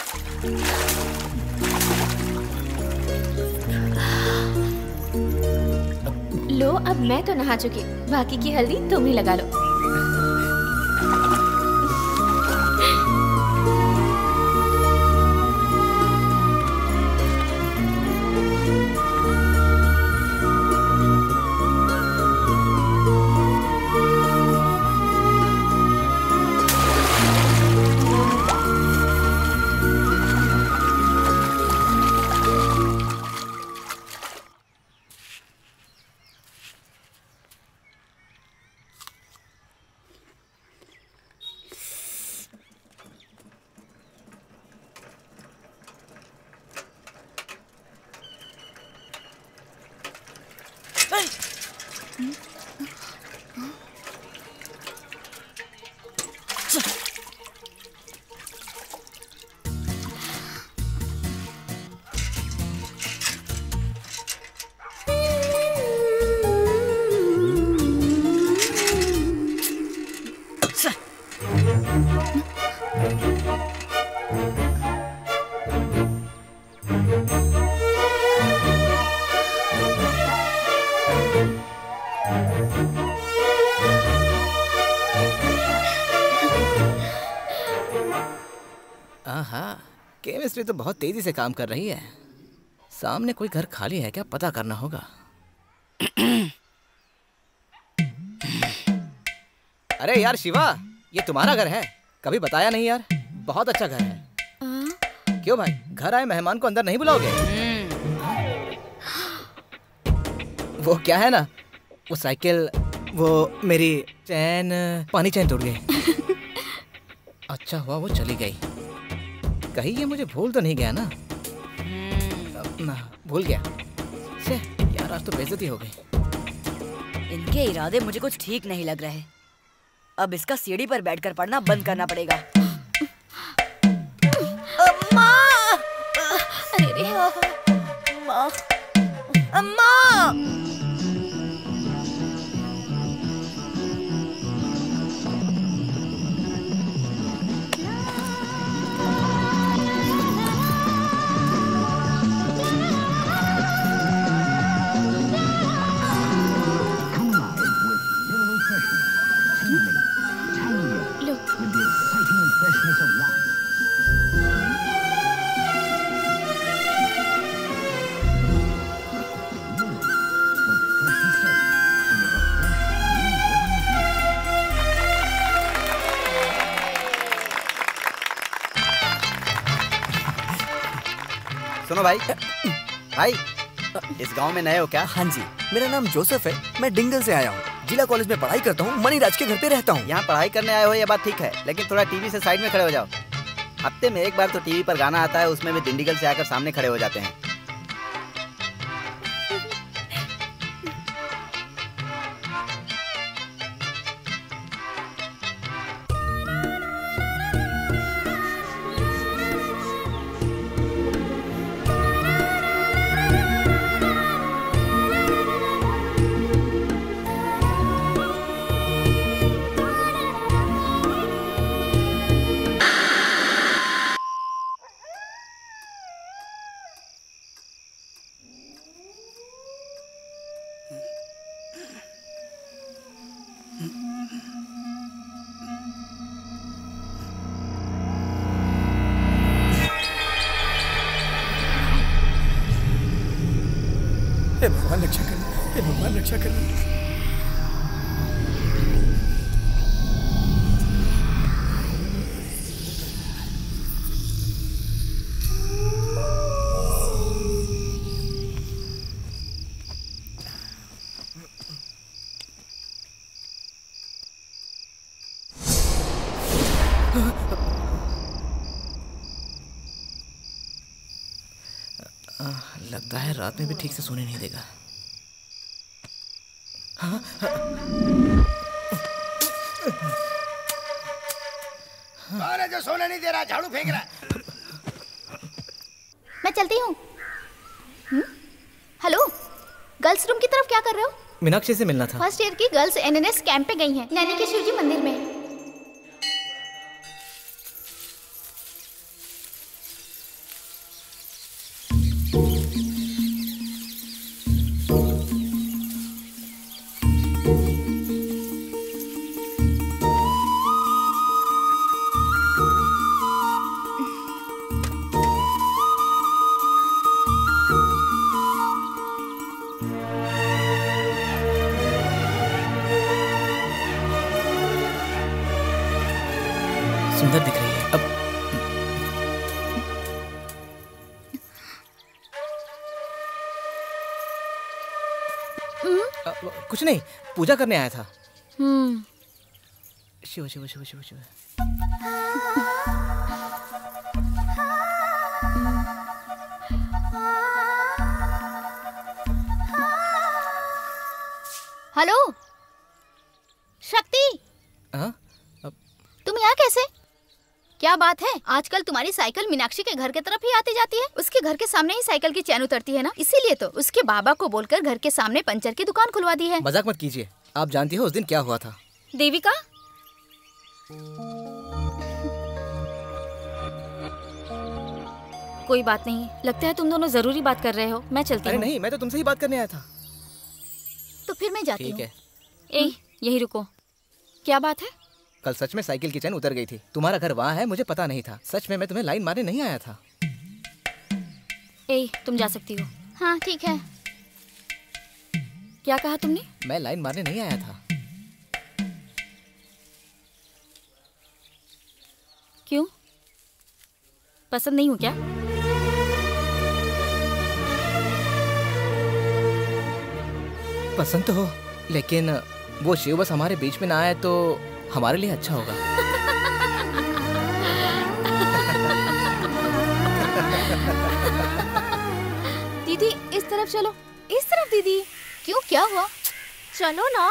लो, अब मैं तो नहा चुकी, बाकी की हल्दी तुम ही लगा लो। हाँ, केमिस्ट्री तो बहुत तेजी से काम कर रही है। सामने कोई घर खाली है क्या, पता करना होगा। अरे यार शिवा, ये तुम्हारा घर है? कभी बताया नहीं यार। बहुत अच्छा घर है। आ? क्यों भाई, घर आए मेहमान को अंदर नहीं बुलाओगे? वो क्या है ना, वो साइकिल, वो मेरी चैन, पानी चैन टूट गई। अच्छा हुआ वो चली गई। कहीं ये मुझे भूल तो नहीं गया ना? ना, भूल गया। से, यार आज तो बेइज्जती हो गई। इनके इरादे मुझे कुछ ठीक नहीं लग रहे। अब इसका सीढ़ी पर बैठकर पढ़ना बंद करना पड़ेगा। अम्मा! अरे रे, अम्मा! अम्मा! सुनो भाई, भाई इस गांव में नए हो क्या? हाँ जी, मेरा नाम जोसेफ है, मैं डिंगल से आया हूँ। जिला कॉलेज में पढ़ाई करता हूँ, मणिराज के घर पे रहता हूँ। यहाँ पढ़ाई करने आए हो ये बात ठीक है, लेकिन थोड़ा टीवी से साइड में खड़े हो जाओ। हफ्ते में एक बार तो टीवी पर गाना आता है, उसमें भी डिंडिगल से आकर सामने खड़े हो जाते हैं। हे भगवान रक्षा करना, हे भगवान रक्षा करना। आ, लगता है रात में भी ठीक से सोने नहीं देगा। हाँ, कौन है जो सोने नहीं दे रहा, झाड़ू फेंक रहा है? मैं चलती हूँ। हेलो, गर्ल्स रूम की तरफ क्या कर रहे हो? मीनाक्षी से मिलना था। फर्स्ट ईयर की गर्ल्स एनएनएस कैंप पे गई हैं, नैनी के शिवजी मंदिर में। सुंदर दिख रही है। अब अ, कुछ नहीं, पूजा करने आया था। हम्म। शिव शिव शिव शिव शिव। हेलो शक्ति, हाँ? तुम यहाँ कैसे? क्या बात है, आजकल तुम्हारी साइकिल मीनाक्षी के घर के तरफ ही आती जाती है। उसके घर के सामने ही साइकिल की चैन उतरती है ना, इसीलिए तो उसके बाबा को बोलकर घर के सामने पंचर की दुकान खुलवा दी है। मजाक मत कीजिए, आप जानती हो उस दिन क्या हुआ था। देविका, कोई बात नहीं, लगता है तुम दोनों जरूरी बात कर रहे हो। मैं चलती हूँ। अरे नहीं, मैं तो तुमसे ही बात करने आया था। तो फिर मैं जाती हूँ। ठीक है। ए, यही रुको। क्या बात है? कल सच में साइकिल की चैन उतर गई थी। तुम्हारा घर वहाँ है, मुझे पता नहीं था। सच में मैं तुम्हें लाइन मारने नहीं आया था। ए, तुम जा सकती हो। हाँ ठीक है। क्या कहा तुमने? मैं लाइन मारने नहीं आया था। क्यों? पसंद नहीं हूँ क्या? पसंद तो हो, लेकिन वो शिव बस हमारे बीच में ना आए तो हमारे लिए अच्छा होगा। दीदी इस तरफ चलो। इस तरफ दीदी। क्यों, क्या हुआ? चलो ना।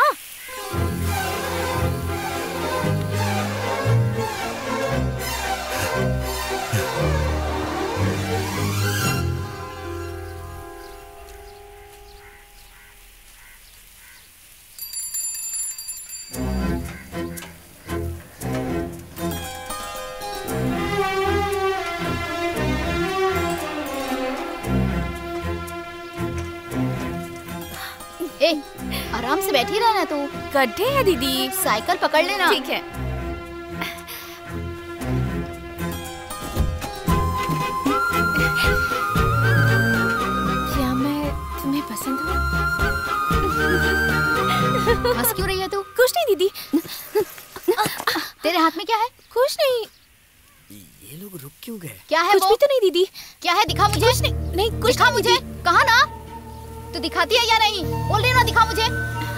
ए, आराम से बैठी रहना तू। गड्ढे है दीदी। साइकिल पकड़ लेना। ठीक है। क्या मैं तुम्हें पसंद हूँ? हंस क्यों रही है तू? कुछ नहीं दीदी। तेरे हाथ में क्या है? कुछ नहीं। ये लोग रुक क्यों गए? क्या है? कुछ वो? भी तो नहीं दीदी। क्या है? दिखा मुझे। कुछ नहीं, नहीं कुछ दिखा नहीं मुझे। कहा ना, तू दिखाती है या नहीं? बोल रही ना, दिखा मुझे।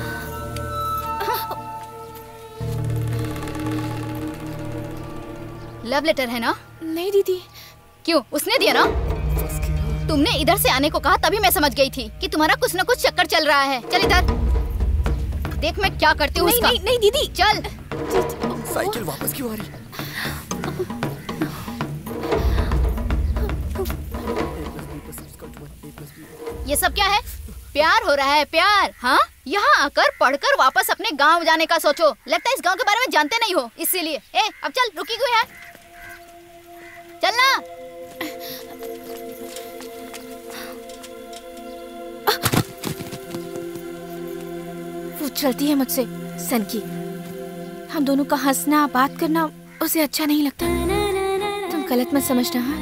लव लेटर है ना? नहीं दीदी। क्यों, उसने दिया ना? तुमने इधर से आने को कहा, तभी मैं समझ गई थी कि तुम्हारा कुछ न कुछ चक्कर चल रहा है। चल इधर देख मैं क्या करती हूँ। नहीं, नहीं, नहीं दीदी। चल। साइकिल वापस क्यों आ रही? ये सब क्या है? प्यार हो रहा है, प्यार। हाँ, यहाँ आकर पढ़कर वापस अपने गांव जाने का सोचो। लगता है इस गांव के बारे में जानते नहीं हो, इसीलिए। ए, अब चल, रुकी क्यों है? चलना। वो चलती है मुझसे सनकी। हम दोनों का हंसना बात करना उसे अच्छा नहीं लगता। तुम गलत मत समझना। हाँ?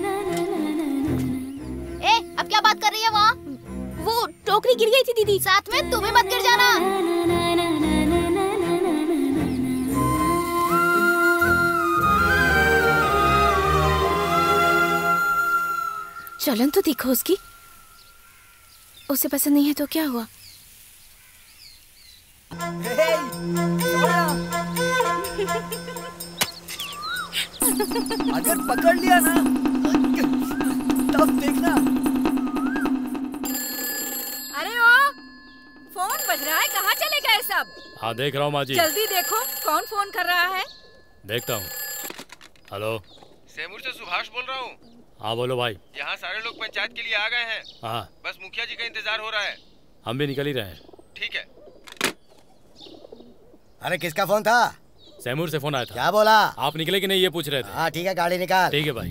ए, अब क्या बात कर रही है वहाँ? वो टोकरी गिर गई थी दीदी। साथ में तू भी मत गिर जाना। चलन तो देखो उसकी। उसे पसंद नहीं है तो क्या हुआ? अगर पकड़ लिया ना तब देखना बज रहा है, कहाँ चले गए सब? हाँ देख रहा हूँ माँ जी। जल्दी देखो कौन फोन कर रहा है। देखता हूँ। हेलो, सेमूर से सुभाष बोल रहा हूँ। हाँ बोलो भाई। यहाँ सारे लोग पंचायत के लिए आ गए हैं। हाँ बस मुखिया जी का इंतजार हो रहा है। हम भी निकल ही रहे हैं। ठीक है। अरे किसका फोन था? सेमूर से फोन आया था। क्या बोला? आप निकले कि नहीं ये पूछ रहे थे। हाँ ठीक है, गाड़ी निकाल। ठीक है भाई।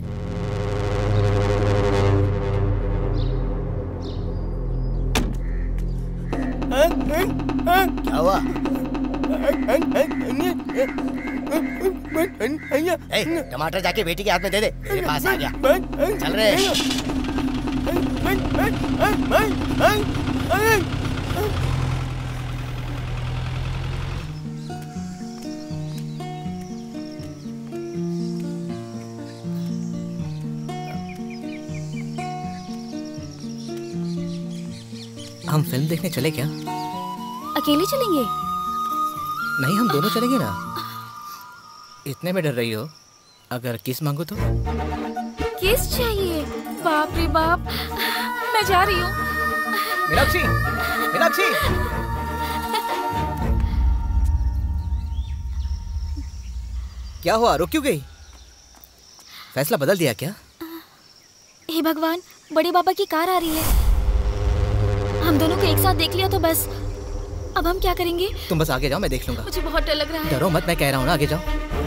क्या हुआ? ए, टमाटर जाके बेटी के हाथ में दे दे। मेरे पास आ गया। चल रहे। हम फिल्म देखने चले क्या? अकेले चलेंगे? नहीं, हम दोनों चलेंगे ना। इतने में डर रही हो? अगर किस मांगो तो? किस चाहिए? बाप रे बाप, मैं जा रही हूँ। मीनाक्षी, मीनाक्षी। क्या हुआ, रुक क्यों गई? फैसला बदल दिया क्या? हे भगवान, बड़े बाबा की कार आ रही है। हम दोनों को एक साथ देख लिया तो बस। अब हम क्या करेंगे? तुम बस आगे जाओ, मैं देख लूंगा। मुझे बहुत डर लग रहा है। डरो मत, मैं कह रहा हूँ ना, आगे जाओ।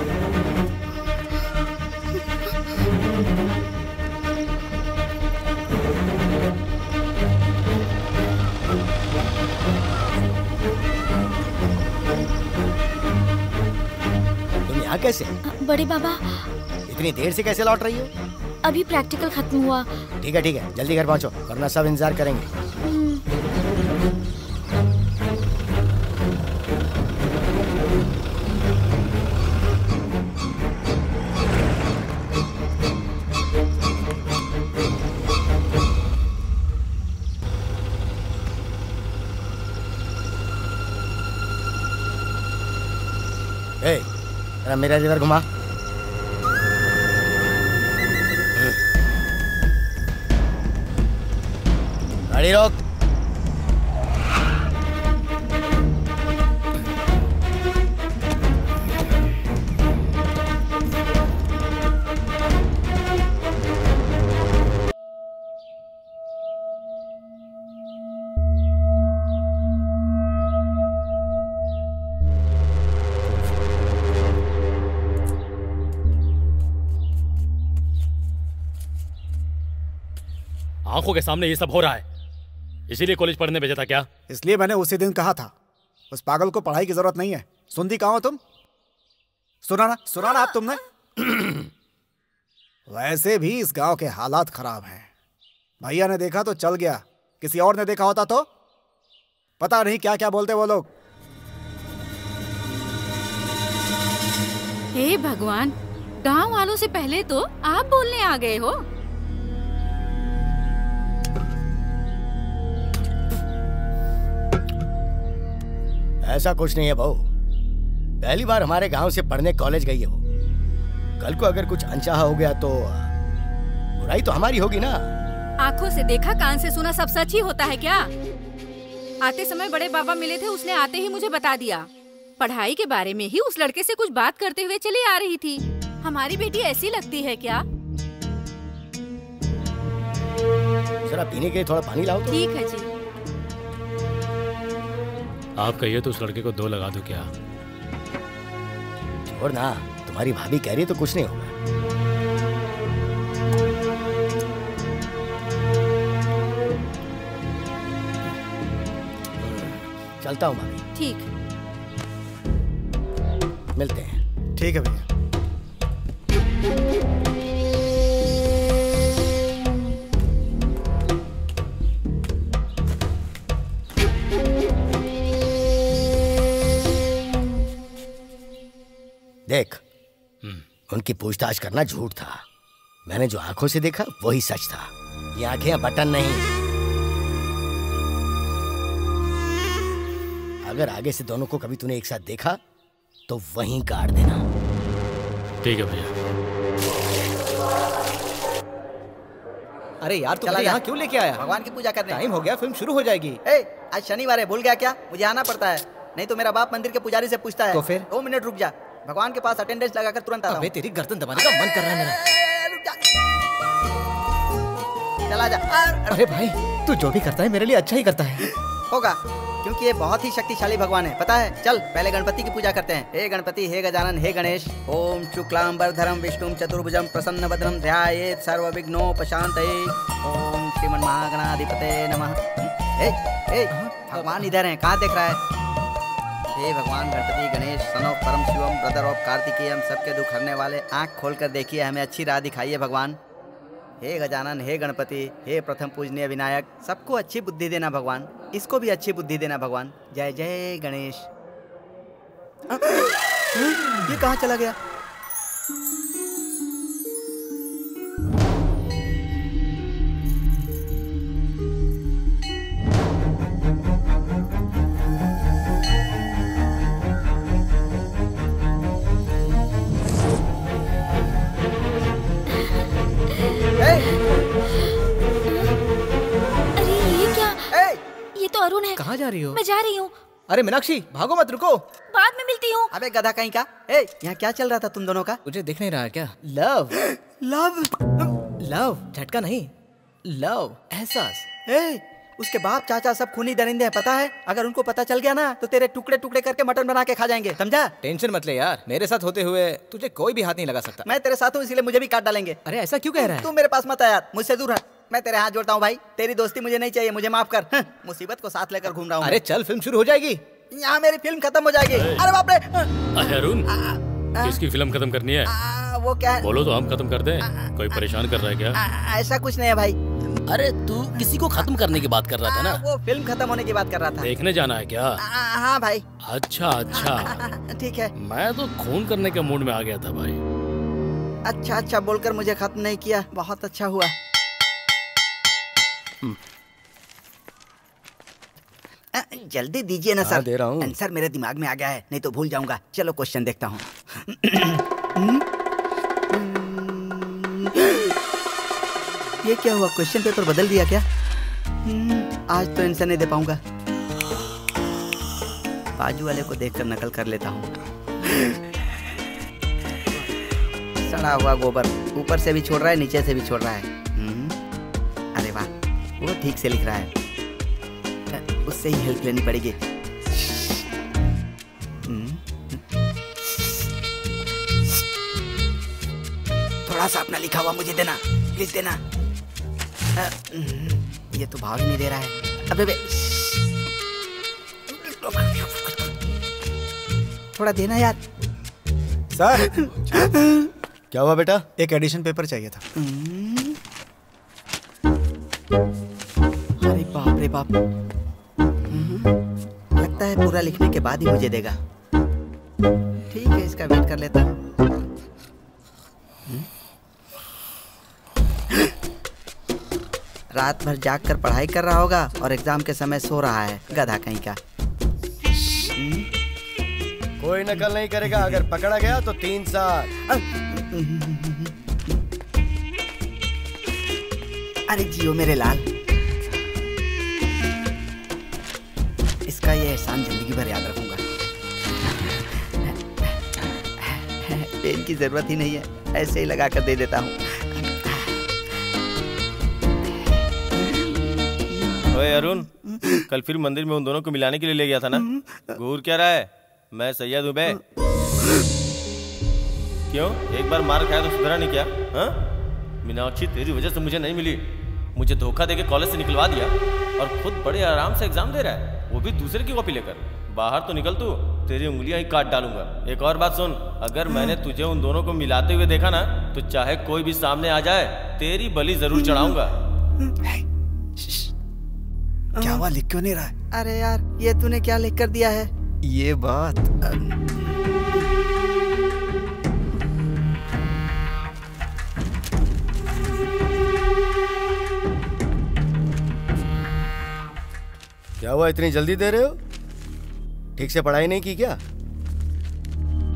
तुम यहाँ कैसे? बड़े बाबा, इतनी देर से कैसे लौट रही हो? अभी प्रैक्टिकल खत्म हुआ। ठीक है ठीक है, जल्दी घर पहुँचो, वरना सब इंतजार करेंगे। ए, जरा मेरा रिवर घुमा। गाड़ी रोक। आंखों के सामने ये सब हो रहा है, इसीलिए कॉलेज पढ़ने भेजा था क्या? इसलिए मैंने उसी दिन कहा था उस पागल को पढ़ाई की जरूरत नहीं है। सुनती कहाँ हो तुम? सुना ना, सुना ना आप तुमने? वैसे भी इस गांव के हालात खराब हैं। भैया ने देखा तो चल गया, किसी और ने देखा होता तो पता नहीं क्या क्या बोलते वो लोग। हे भगवान, गांव वालों से पहले तो आप बोलने आ गए हो। ऐसा कुछ नहीं है बहू, पहली बार हमारे गांव से पढ़ने कॉलेज गई है वो। कल को अगर कुछ अनचाहा हो गया तो बुराई तो हमारी होगी ना। आंखों से देखा, कान से सुना, सब सच ही होता है क्या? आते समय बड़े बाबा मिले थे, उसने आते ही मुझे बता दिया। पढ़ाई के बारे में ही उस लड़के से कुछ बात करते हुए चली आ रही थी। हमारी बेटी ऐसी लगती है क्या? जरा पीने के लिए थोड़ा पानी लाओ तो। ठीक है जी। आप कहिए तो उस लड़के को दो लगा दो क्या? छोड़ ना, तुम्हारी भाभी कह रही है तो कुछ नहीं होगा। चलता हूँ भाभी। ठीक, मिलते हैं। ठीक है भैया। देख, उनकी पूछताछ करना झूठ था। मैंने जो आंखों से देखा वही सच था। ये आंखें बटन नहीं। अगर आगे से दोनों को कभी तूने एक साथ देखा तो वहीं काट देना। ठीक है भैया। अरे यार तू चला मुझे जा। यहाँ क्यों लेके आया? भगवान की पूजा करने। टाइम हो गया, फिल्म शुरू हो जाएगी। ए, आज शनिवार है, भूल गया क्या? मुझे आना पड़ता है, नहीं तो मेरा बाप मंदिर के पुजारी से पूछता है। तो फिर? दो मिनट रुक जा, भगवान के पास अटेंडेंस लगाकर तुरंत आ रहा अबे हूँ। तेरी गर्दन दबाने का मन कर रहा है मेरा। चला जा। अरे भाई तू जो भी करता है मेरे लिए अच्छा ही करता है। होगा, क्योंकि ये बहुत ही शक्तिशाली भगवान है, पता है। चल पहले गणपति की पूजा करते हैं। हे गणपति, हे गजानन, हे गणेश। ओम शुक्लांबरधरम विष्णुम चतुर्भुजम प्रसन्नवदनम ध्यायेत् सर्वविघ्नोपशान्तये। ओम श्रीमन महागणाधिपते नमः। ए, ए, भगवान इधर हैं, कहाँ देख रहा है? हे भगवान गणपति गणेश सन ऑफ परम शिवम ब्रदर ऑफ कार्तिकेयम, सबके दुख हरने वाले, आँख खोल कर देखिए, हमें अच्छी राह दिखाइए भगवान। हे गजानन, हे गणपति, हे प्रथम पूजनीय विनायक, सबको अच्छी बुद्धि देना भगवान, इसको भी अच्छी बुद्धि देना भगवान। जय जय गणेश। आ, ये कहाँ चला गया? तो अरुण है। कहाँ जा रही हो? मैं जा रही हूँ। अरे मीनाक्षी भागो मत, रुको। बाद में मिलती हूँ। अबे गधा कहीं का। ए, यहाँ क्या चल रहा था तुम दोनों का? तुझे दिख नहीं रहा क्या? लव लव लव झटका नहीं, लव एहसास। ए, उसके बाप चाचा सब खूनी दरिंदे हैं, पता है। अगर उनको पता चल गया ना तो तेरे टुकड़े टुकड़े करके मटन बना के खा जाएंगे, समझा? टेंशन मत ले यार, मेरे साथ होते हुए तुझे कोई भी हाथ नहीं लगा सकता। मैं तेरे साथ हूँ इसलिए मुझे भी काट डालेंगे। अरे ऐसा क्यों कह रहा है? तू मेरे पास मत आ यार, मुझसे दूर हट। मैं तेरे हाथ जोड़ता हूँ भाई, तेरी दोस्ती मुझे नहीं चाहिए, मुझे माफ कर। मुसीबत को साथ लेकर घूम रहा हूँ। अरे चल फिल्म शुरू हो जाएगी। यहाँ मेरी फिल्म खत्म हो जाएगी। अरे बाप रे। अरे अरुण, किसकी फिल्म खत्म करनी है? आ, वो क्या है? बोलो तो हम खत्म कर दें। कोई परेशान कर रहा है क्या? आ, ऐसा कुछ नहीं है भाई। अरे तू किसी को खत्म करने की बात कर रहा था ना? वो फिल्म खत्म होने की बात कर रहा था। देखने जाना है क्या? हाँ भाई। अच्छा अच्छा, ठीक है। मैं तो खून करने के मूड में आ गया था भाई। अच्छा अच्छा बोलकर मुझे खत्म नहीं किया, बहुत अच्छा हुआ। जल्दी दीजिए ना सर। दे रहा हूँ। आंसर मेरे दिमाग में आ गया है, नहीं तो भूल जाऊंगा। चलो क्वेश्चन देखता हूँ। ये क्या हुआ, क्वेश्चन पेपर बदल दिया क्या? आज तो आंसर नहीं दे पाऊंगा। बाजू वाले को देखकर नकल कर लेता हूँ। सड़ा हुआ गोबर ऊपर से भी छोड़ रहा है, नीचे से भी छोड़ रहा है। अरे वाह, वो ठीक से लिख रहा है, उससे ही हेल्प लेनी पड़ेगी। थोड़ा सा अपना लिखा हुआ मुझे देना, प्लीज देना। ये तो भाव नहीं दे रहा है। अबे बे, थोड़ा देना यार। सर क्या हुआ बेटा? एक एडिशन पेपर चाहिए था। अरे बाप रे बाप, लगता है पूरा लिखने के बाद ही मुझे देगा। ठीक है, इसका वेट कर लेता हूँ। रात भर जाग कर पढ़ाई कर रहा होगा और एग्जाम के समय सो रहा है, गधा कहीं का। कोई नकल नहीं करेगा, अगर पकड़ा गया तो तीन साल। अरे जियो मेरे लाल, इसका ये एहसान जिंदगी भर याद रखूंगा। पेन की जरूरत ही नहीं है, ऐसे ही लगा कर दे देता हूँ। ओए अरुण, कल फिर मंदिर में उन दोनों को मिलाने के लिए ले गया था ना? घूर क्या रहा है? मैं सैयद हूँ बे। क्यों, एक बार मार खाया तो सुधरा नहीं क्या? हाँ? मीनाक्षी तेरी वजह से मुझे नहीं मिली, मुझे धोखा देके कॉलेज से निकलवा दिया और खुद बड़े आराम से एग्जाम दे रहा है, वो भी दूसरे की कॉपी लेकर। बाहर तो निकल तू, तेरी उंगलियां ही काट डालूंगा। एक और बात सुन, अगर मैंने तुझे उन दोनों को मिलाते हुए देखा ना तो चाहे कोई भी सामने आ जाए, तेरी बलि जरूर चढ़ाऊंगा। क्या हुआ, लिख क्यों नहीं रहा है? अरे यार, ये तूने क्या लिख कर दिया है? ये बात क्या हुआ, इतनी जल्दी दे रहे हो? ठीक से पढ़ाई नहीं की क्या?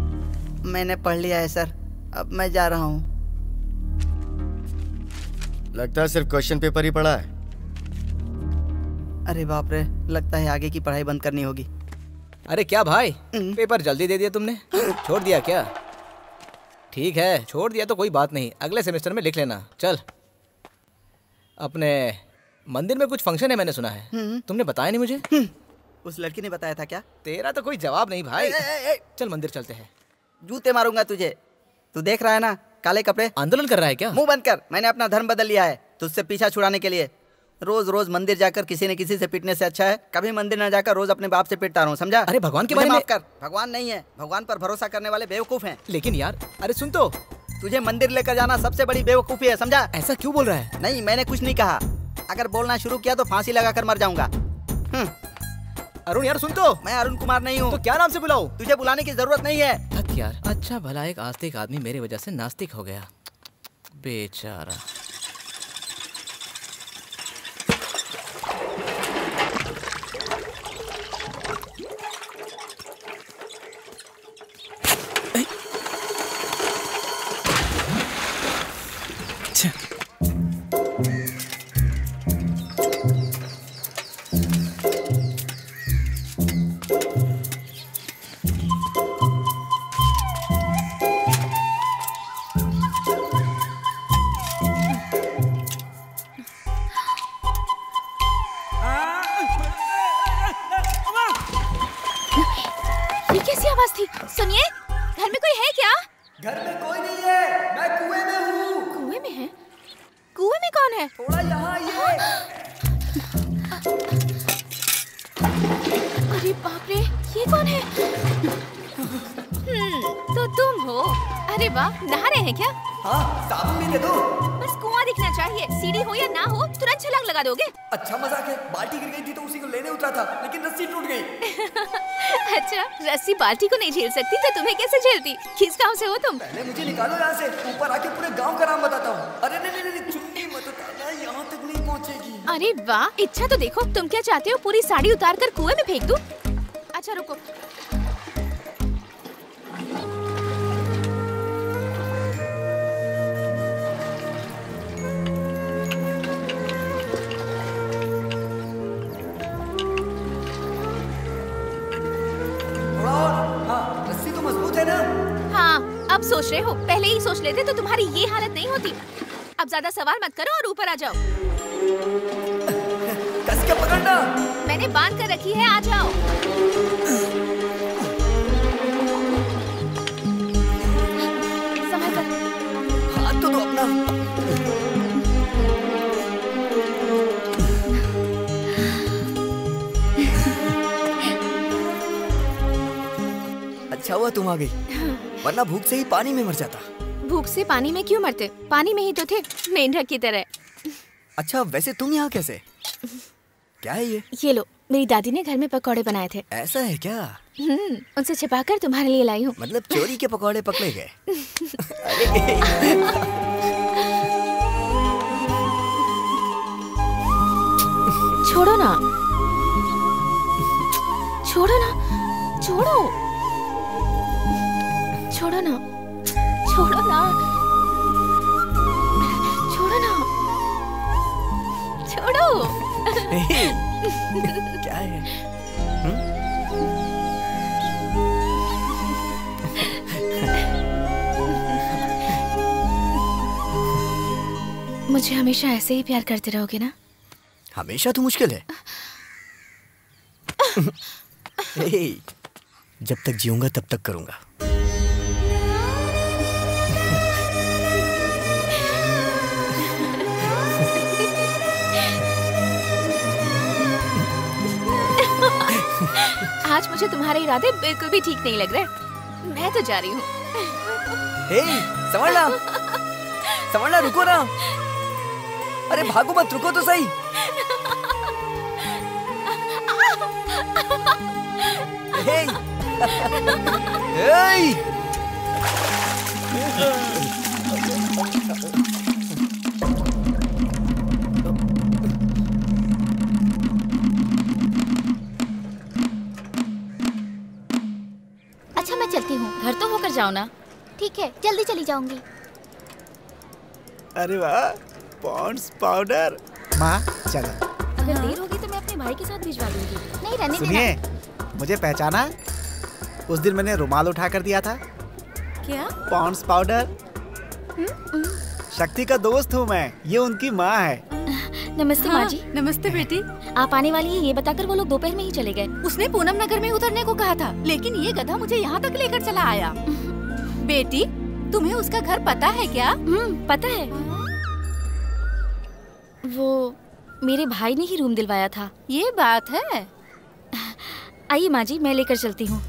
मैंने पढ़ लिया है सर, अब मैं जा रहा हूँ। लगता है सिर्फ क्वेश्चन पेपर ही पढ़ा है। अरे बाप रे, लगता है आगे की पढ़ाई बंद करनी होगी। अरे क्या भाई, पेपर जल्दी दे दिया तुमने? छोड़ दिया क्या? ठीक है, छोड़ दिया तो कोई बात नहीं, अगले सेमेस्टर में लिख लेना। चल, अपने मंदिर में कुछ फंक्शन है मैंने सुना है, तुमने बताया नहीं मुझे। उस लड़की ने बताया था क्या? तेरा तो कोई जवाब नहीं भाई। ए, ए, ए, चल मंदिर चलते हैं। जूते मारूंगा तुझे, तू देख रहा है ना, काले कपड़े। आंदोलन कर रहा है क्या? मुंह बंद कर, मैंने अपना धर्म बदल लिया है तुझसे पीछा छुड़ाने के लिए। रोज रोज मंदिर जाकर किसी न किसी से पिटने से अच्छा है कभी मंदिर न जाकर रोज अपने बाप से पिटता रहूं, समझा? अरे भगवान के बारे में माफ कर, भगवान नहीं है, भगवान पर भरोसा करने वाले बेवकूफ हैं। लेकिन यार, अरे सुन तो, तुझे मंदिर लेकर जाना सबसे बड़ी बेवकूफी है, समझा? ऐसा क्यों बोल रहा है? नहीं, मैंने कुछ नहीं कहा, अगर बोलना शुरू किया तो फांसी लगाकर मर जाऊंगा। अरुण यार सुन तो, मैं अरुण कुमार नहीं हूँ। तो क्या नाम से बुलाऊं? तुझे बुलाने की जरूरत नहीं है। हक यार, अच्छा भला एक आस्तिक आदमी मेरी वजह से नास्तिक हो गया, बेचारा। सुनिए, घर में कोई है क्या? घर में कोई नहीं है, मैं कुएं में हूँ। कुएं में है? कुएं में कौन है? थोड़ा यहाँ आइए। अरे बाप रे, ये कौन है? हम्म, तो तुम हो? अरे वाह, नहा रहे हैं क्या? हाँ, साबुन भी दे दो। बस कुआं दिखना चाहिए, सीढ़ी हो या ना हो तुरंत छलांग लगा दोगे। अच्छा मजाक है, बाल्टी गिर गई थी तो उसी को लेने उतरा था, लेकिन रस्सी टूट गई। अच्छा, रस्सी बाल्टी को नहीं झेल सकती तो तुम्हें कैसे झेलती? किस गांव से हो तुम? पहले मुझे निकालो यहाँ से, ऊपर आके पूरे गांव का नाम बताता हूँ। अरे नहीं नहीं नहीं, चुन्नी मत उतारना, यहाँ तक नहीं पहुँचेगी। अरे वाह, इच्छा तो देखो, तुम क्या चाहते हो, पूरी साड़ी उतार कर कुएं में फेंक दूं? अच्छा रुको, अब सोच रहे हो, पहले ही सोच लेते तो तुम्हारी ये हालत नहीं होती। अब ज्यादा सवाल मत करो और ऊपर आ जाओ। कस के पकड़ना। मैंने बांध कर रखी है, आ जाओ। संभल कर। हाथ तो दो अपना। अच्छा हुआ तुम आ गई, वरना भूख से ही पानी में मर जाता। भूख से पानी में क्यों मरते? पानी में ही तो थे, मेंढक की तरह। अच्छा, वैसे तुम यहाँ कैसे? क्या है ये? ये लो, मेरी दादी ने घर में पकौड़े बनाए थे। ऐसा है क्या? हम्म, उनसे छिपाकर तुम्हारे लिए लाई हूँ। मतलब चोरी के पकौड़े पकड़े गए? छोड़ो ना, छोड़ो ना, छोड़ो, छोड़ो ना, छोड़ो ना, छोड़ो ना, छोड़ो। क्या है? मुझे हमेशा ऐसे ही प्यार करते रहोगे ना? हमेशा तो मुश्किल है। जब तक जीऊंगा तब तक करूंगा। आज मुझे तुम्हारे इरादे बिल्कुल भी ठीक नहीं लग रहे। मैं तो जा रही हूँ। संभलना, संभलना, रुको ना। अरे भागो मत, रुको तो सही। हे, हे। अच्छा मैं चलती हूँ, घर तो होकर जाओ ना। ठीक है, जल्दी चली जाऊंगी। अरे वाह, पॉन्ड्स पाउडर। माँ चलो। अगर देर होगी तो मैं अपने भाई के साथ भिजवा दूंगी। नहीं रहने सुनिए, मुझे पहचाना? उस दिन मैंने रुमाल उठा कर दिया था। क्या? Pond's powder. शक्ति का दोस्त हूँ मैं, ये उनकी माँ है। नमस्ते हाँ, माँ जी। नमस्ते बेटी। आप आने वाली है ये बताकर वो लोग दोपहर में ही चले गए। उसने पूनम नगर में उतरने को कहा था, लेकिन ये गधा मुझे यहाँ तक लेकर चला आया। बेटी, तुम्हें उसका घर पता है क्या? हम्म, पता है। वो मेरे भाई ने ही रूम दिलवाया था। ये बात है। आइए माँ जी, मैं लेकर चलती हूँ।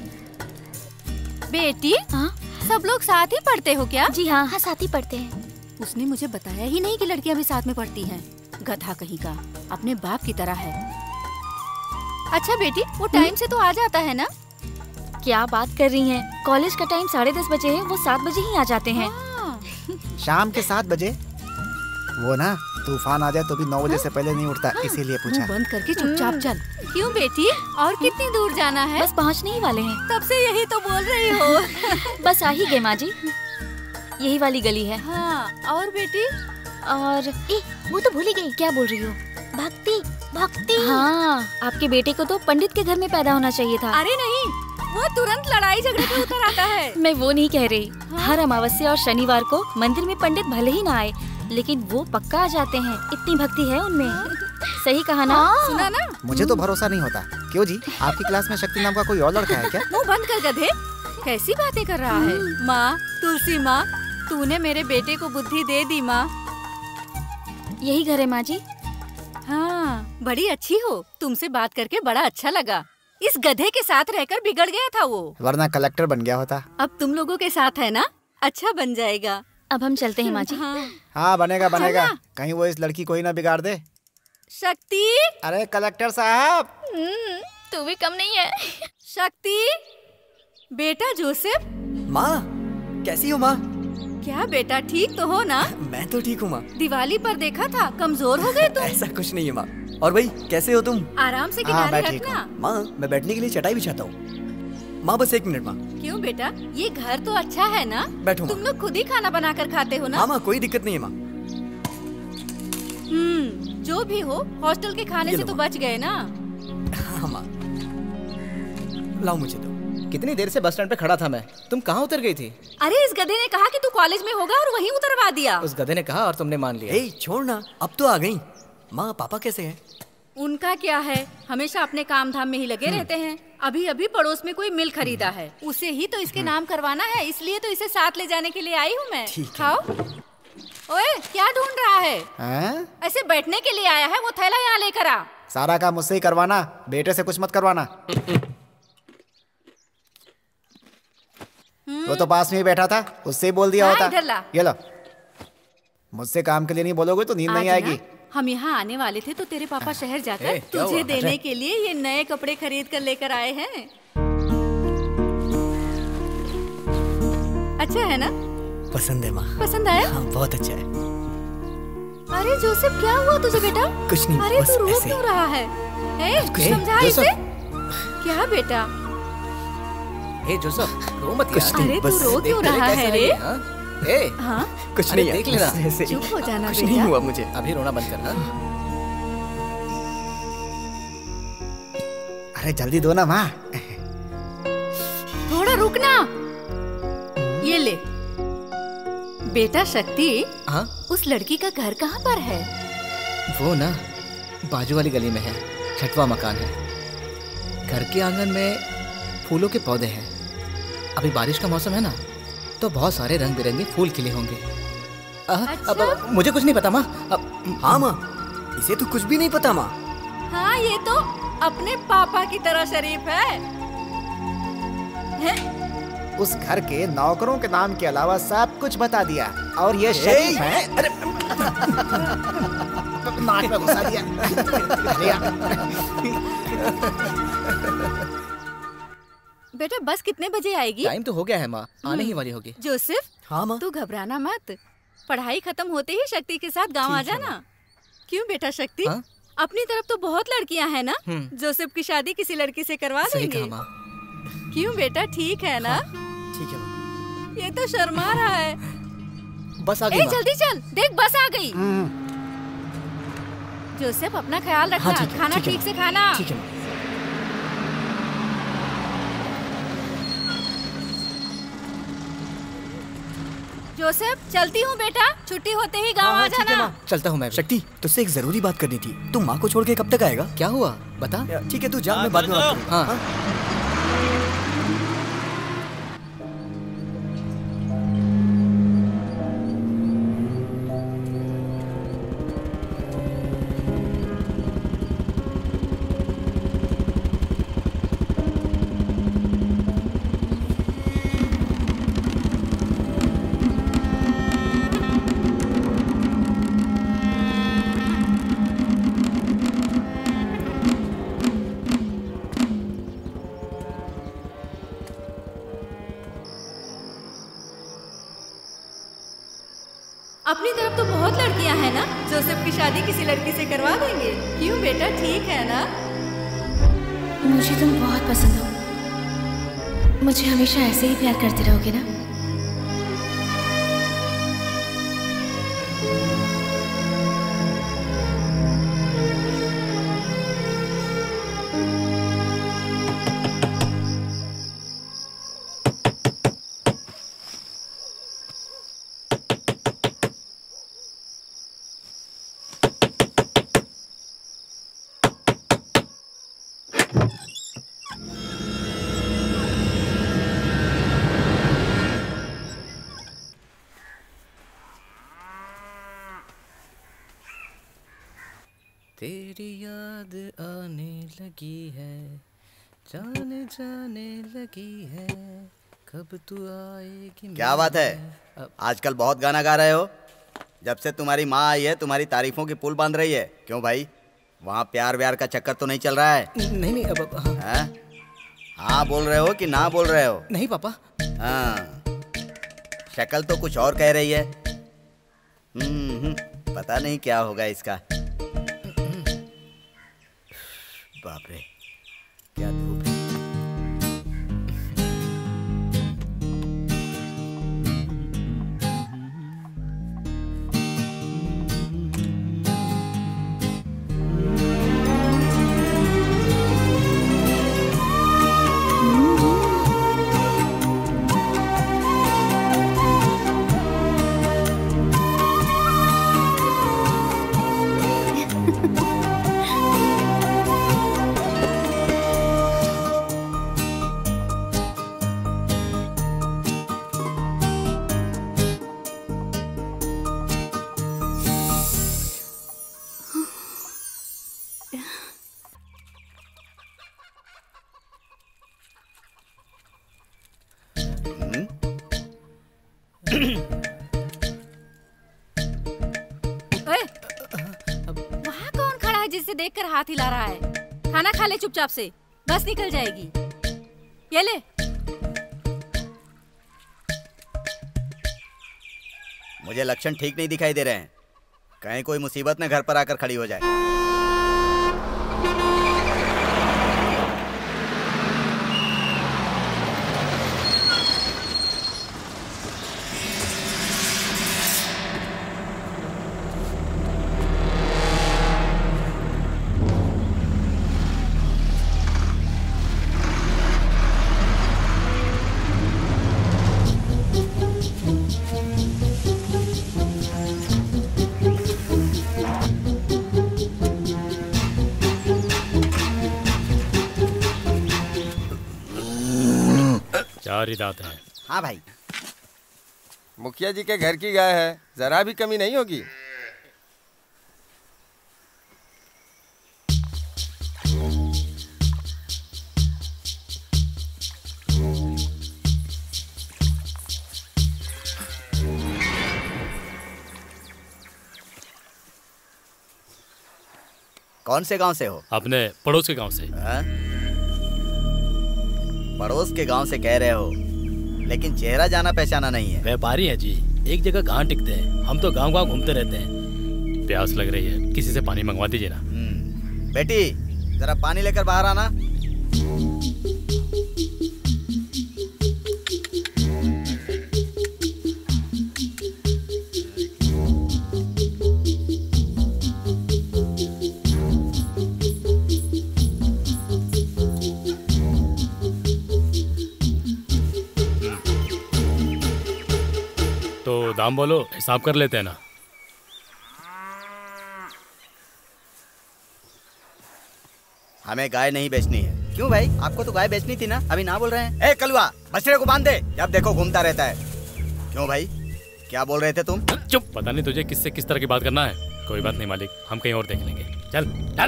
बेटी, हाँ? सब लोग साथ ही पढ़ते हो क्या? जी हाँ। हाँ, साथ ही पढ़ते हैं। उसने मुझे बताया ही नहीं कि लड़कियां भी साथ में पढ़ती हैं। गधा कहीं का, अपने बाप की तरह है। अच्छा बेटी, वो टाइम से तो आ जाता है ना? क्या बात कर रही हैं? कॉलेज का टाइम साढ़े दस बजे है, वो सात बजे ही आ जाते हैं। शाम के सात बजे? वो ना तूफान आ जाए तो भी नौ बजे से पहले नहीं उठता, इसीलिए पूछा। मुंह बंद करके चुपचाप चल। क्यों बेटी, और कितनी दूर जाना है? बस पहुँचने ही वाले हैं। तब से यही तो बोल रही हो। बस आ ही गए माँ जी, यही वाली गली है। हाँ, और बेटी? और ए, वो तो भूल ही गई। क्या बोल रही हो? भक्ति, भक्ति। हाँ, आपके बेटे को तो पंडित के घर में पैदा होना चाहिए था। अरे नहीं, वो तुरंत लड़ाई झगड़े पे उतर आता है। मैं वो नहीं कह रही। हाँ? हर अमावस्या और शनिवार को मंदिर में पंडित भले ही ना आए, लेकिन वो पक्का आ जाते हैं। इतनी भक्ति है उनमें। सही कहा ना? हाँ। सुना ना? मुझे तो भरोसा नहीं होता। क्यों जी, आपकी क्लास में शक्ति नाम का कोई और लड़का है क्या? मुंह बंद कर गधे, कैसी बातें कर रहा है? माँ, तुलसी माँ, तूने मेरे बेटे को बुद्धि दे दी माँ। यही घर है माँ जी। हाँ, बड़ी अच्छी हो। तुमसे बात करके बड़ा अच्छा लगा। इस गधे के साथ रहकर बिगड़ गया था वो, वरना कलेक्टर बन गया होता। अब तुम लोगों के साथ है ना, अच्छा बन जाएगा। अब हम चलते हैं माँ जी। हाँ, हाँ बनेगा बनेगा। कहीं वो इस लड़की को ही ना बिगाड़ दे। शक्ति। अरे कलेक्टर साहब। तू भी कम नहीं है। शक्ति, बेटा जोसेफ। माँ, कैसी हो माँ? क्या बेटा, ठीक तो हो ना? मैं तो ठीक हूँ माँ। दिवाली पर देखा था, कमजोर हो गए तुम। ऐसा कुछ नहीं है माँ। और भाई, कैसे हो तुम? आराम से किनारे रखना। माँ, मैं बैठने के लिए चटाई बिछाता हूँ। माँ बस एक मिनट माँ। क्यों बेटा, ये घर तो अच्छा है ना? बैठो। तुम लोग खुद ही खाना बना कर खाते हो ना? हाँ माँ, कोई दिक्कत नहीं है माँ। हम्म, जो भी हो, हॉस्टल के खाने से तो बच गए ना? हाँ माँ, लाओ मुझे तो। कितनी देर से बस स्टैंड पे खड़ा था मैं, तुम कहाँ उतर गई थी? अरे इस गधे ने कहा कि तू कॉलेज में होगा और वहीं उतरवा दिया। उस गधे ने कहा और तुमने मान लिया। ए, छोड़ ना, अब तो आ गई। माँ, पापा कैसे हैं? उनका क्या है, हमेशा अपने काम धाम में ही लगे रहते हैं। अभी अभी पड़ोस में कोई मिल खरीदा है, उसे ही तो इसके नाम करवाना है, इसलिए तो इसे साथ ले जाने के लिए आई हूँ मैं। खाओ। ओए, क्या ढूंढ रहा है? हैं? ऐसे बैठने के लिए आया है, वो थैला यहाँ लेकर आ। सारा काम मुझसे ही करवाना, बेटे से कुछ मत करवाना। वो तो पास में ही बैठा था, उससे ही बोल दिया हाँ, होता। इधर ला। ये लो, मुझसे काम के लिए नहीं बोलोगे तो नींद नहीं आज आएगी। ना, हम यहाँ आने वाले थे तो तेरे पापा शहर जाकर ए, क्या तुझे हुआ? देने अरे। के लिए ये नए कपड़े खरीद कर लेकर आए हैं। अच्छा है ना? पसंद है माँ। पसंद आया? हाँ, बहुत अच्छा है। अरे जोसेफ, क्या हुआ तुझे बेटा? कुछ नहीं, अरे बस तू रो ऐसे। क्यों रहा है? ए, कुछ समझा नहीं, इसे। जोसेफ। क्या बेटा? ए जोसेफ, रो मत यार। अरे तू रो क्यों रहा है रे? ए, हाँ? कुछ अरे नहीं है, देख लेना। बस ऐसे ही। चुप हो जाना कुछ बेटा। नहीं हुआ मुझे। अभी रोना बंद करना। अरे जल्दी दो ना माँ। थोड़ा रुकना। ये ले बेटा। शक्ति, हाँ? उस लड़की का घर कहाँ पर है? वो ना बाजू वाली गली में है, छठवां मकान है। घर के आंगन में फूलों के पौधे हैं। अभी बारिश का मौसम है ना, तो बहुत सारे रंग बिरंगे फूल खिले होंगे। आ, अच्छा? अब, अब, मुझे कुछ नहीं पता माँ। हाँ माँ, इसे तो कुछ भी नहीं पता माँ। हाँ, ये तो अपने पापा की तरह शरीफ है, है? उस घर के नौकरों के नाम के अलावा सब कुछ बता दिया, और ये शरीफ है। अरे नाक में घुसा दिया। बेटा बस कितने बजे आएगी? टाइम तो हो गया है माँ, आने ही वाली होगी। जोसेफ, हाँ माँ, तू घबराना मत। पढ़ाई खत्म होते ही शक्ति के साथ गांव आ जाना। क्यों बेटा शक्ति? हाँ? अपनी तरफ तो बहुत लड़कियां हैं ना, जोसेफ की शादी किसी लड़की से करवा सही देंगे। कहा माँ। क्यों बेटा, ठीक है ना? ठीक है माँ। ये तो शर्मा रहा है। बस आ गई ए माँ। जल्दी चल, देख बस आ गई। जोसेफ अपना ख्याल रखना, हाँ, ठीक है, खाना ठीक है, ठीक से खाना। ठीक है माँ। जोसेफ चलती हूँ बेटा, छुट्टी होते ही गाँव हाँ, आ हाँ, ठीक है जाना। माँ, चलता हूँ मैं भी। शक्ति, तुझसे एक जरूरी बात करनी थी। तू माँ को छोड़ के कब तक आएगा? क्या हुआ बता। ठीक है, तू जा, मैं बाद में बात करूंगा। हाँ, हाँ? अपनी तरफ तो बहुत लड़कियां हैं ना, जोसेफ की शादी किसी लड़की से करवा देंगे। क्यों बेटा, ठीक है ना? मुझे तुम बहुत पसंद हो। मुझे हमेशा ऐसे ही प्यार करते रहोगे ना? तेरी याद आने लगी है, जाने जाने लगी है, कब तू आएगी। क्या बात है, आजकल बहुत गाना गा रहे हो। जब से तुम्हारी माँ आई है तुम्हारी तारीफों की पुल बांध रही है। क्यों भाई, वहाँ प्यार व्यार का चक्कर तो नहीं चल रहा है? नहीं नहीं अब, अब हाँ। हाँ? हाँ बोल रहे हो कि ना बोल रहे हो? नहीं पापा। हाँ, शक्ल तो कुछ और कह रही है। हम्म, पता नहीं क्या होगा इसका। बाप रे, क्या धूप है। वहाँ कौन खड़ा है जिससे देखकर हाथ हिला रहा है? खाना खा ले चुपचाप से, बस निकल जाएगी। ये ले। मुझे लक्षण ठीक नहीं दिखाई दे रहे हैं। कहीं कोई मुसीबत न घर पर आकर खड़ी हो जाए। चार ही दांत हैं। हाँ भाई। मुखिया जी के घर की गाय है, जरा भी कमी नहीं होगी। कौन से गांव से हो? अपने पड़ोस के गांव से। हा? पड़ोस के गांव से कह रहे हो, लेकिन चेहरा जाना पहचाना नहीं है। व्यापारी है जी, एक जगह कहाँ टिकते हैं। हम तो गांव गांव घूमते रहते हैं। प्यास लग रही है, किसी से पानी मंगवा दीजिए ना। बेटी जरा पानी लेकर बाहर आना। दाम बोलो, हिसाब कर लेते हैं ना। हमें गाय नहीं बेचनी है। क्यों भाई, आपको तो गाय बेचनी थी ना, अभी ना बोल रहे हैं? ए कलुआ, बछड़े को बांध दे, जब देखो घूमता रहता है। क्यों भाई, क्या बोल रहे थे तुम? चुप। पता नहीं तुझे किससे किस तरह की बात करना है। कोई बात नहीं मालिक, हम कहीं और देख लेंगे। चल चल।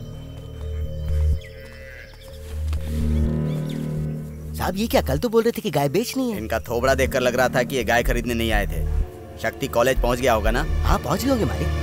साहब ये क्या, कल तो बोल रहे थे कि गाय बेचनी है। इनका थोबड़ा देखकर लग रहा था कि ये गाय खरीदने नहीं आए थे। शक्ति कॉलेज पहुंच गया होगा ना? हाँ पहुंच गए होंगे मालिक।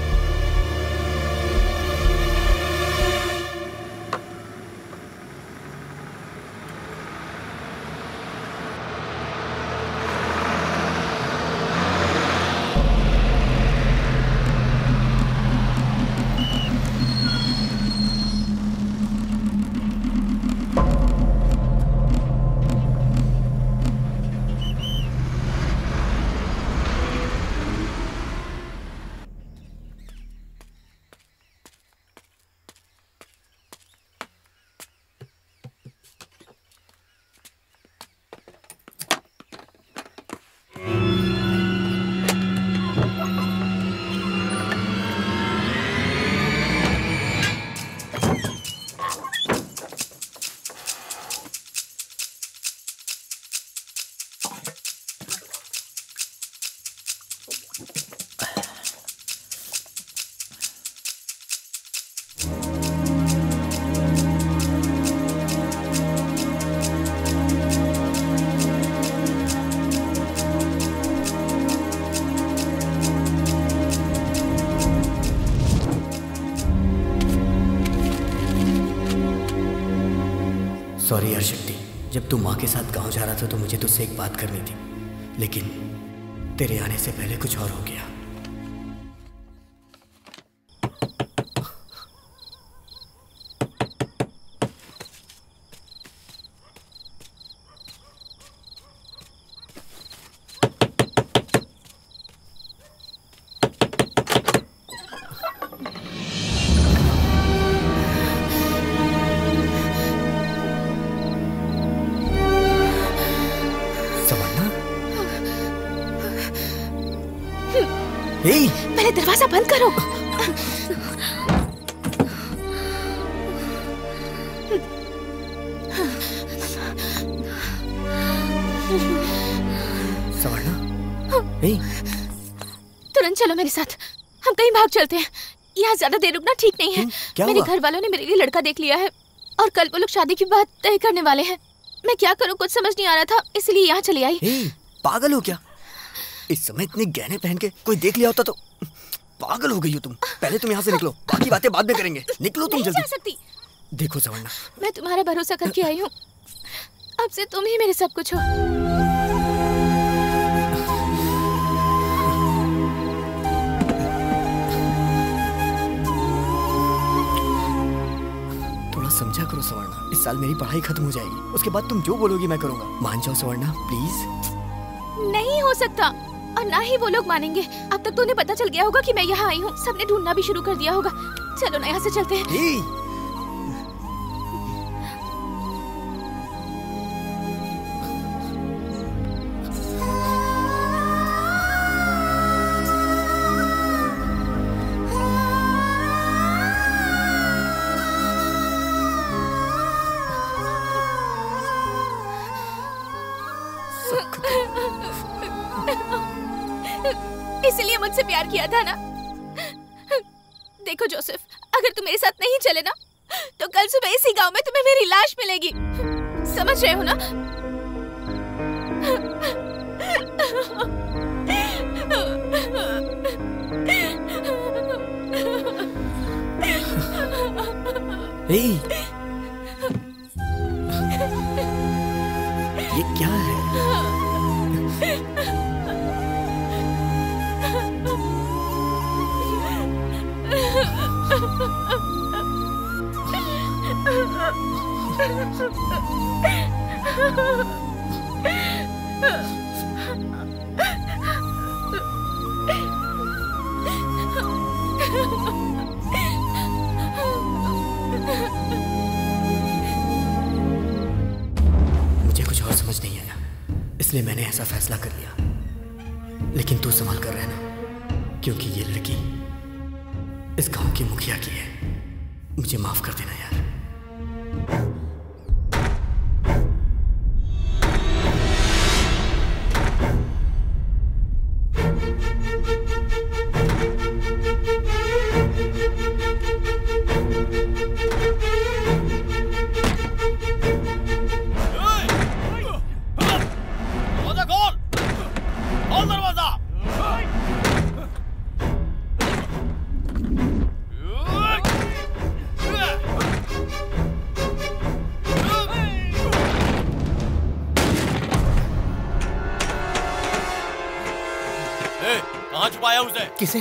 सॉरी यार शक्ति, जब तू माँ के साथ गांव जा रहा था तो मुझे तुझसे एक बात करनी थी, लेकिन तेरे आने से पहले कुछ और हो गया। पहले दरवाजा बंद करो। सवर्णा, तुरंत चलो मेरे साथ, हम कहीं भाग चलते हैं। यहाँ ज्यादा देर रुकना ठीक नहीं है। मेरे घर वालों ने मेरे लिए लड़का देख लिया है और कल वो लोग शादी की बात तय करने वाले हैं। मैं क्या करूँ कुछ समझ नहीं आ रहा था, इसलिए यहाँ चली आई। पागल हो क्या? इस समय इतने गहने पहन के कोई देख लिया होता तो। पागल हो गई हो तुम। पहले तुम यहाँ से निकलो, बाकी बातें बाद में करेंगे। निकलो तुम जल्दी। जा सकती। देखो सवर्णा, मैं तुम्हारा भरोसा करके आई हूँ, अब से तुम ही मेरे सब कुछ हो। थोड़ा समझा करो सवर्णा, इस साल मेरी पढ़ाई खत्म हो जाएगी, उसके बाद तुम जो बोलोगी मैं करूंगा। मान जाओ सवर्णा प्लीज। नहीं हो सकता, और ना ही वो लोग मानेंगे। अब तक तो उन्हें पता चल गया होगा कि मैं यहाँ आई हूँ, सबने ढूंढना भी शुरू कर दिया होगा। चलो ना यहाँ से चलते हैं। इसलिए मुझसे प्यार किया था ना। देखो जोसेफ, अगर तुम मेरे साथ नहीं चले ना तो कल सुबह इसी गांव में तुम्हें मेरी लाश मिलेगी। समझ रहे हो ना? ये क्या है? मुझे कुछ और समझ नहीं आया, इसलिए मैंने ऐसा फैसला कर लिया। लेकिन तू संभाल कर रहना, क्योंकि ये लड़की इस गांव की मुखिया की है। मुझे माफ कर देना यार। किसे?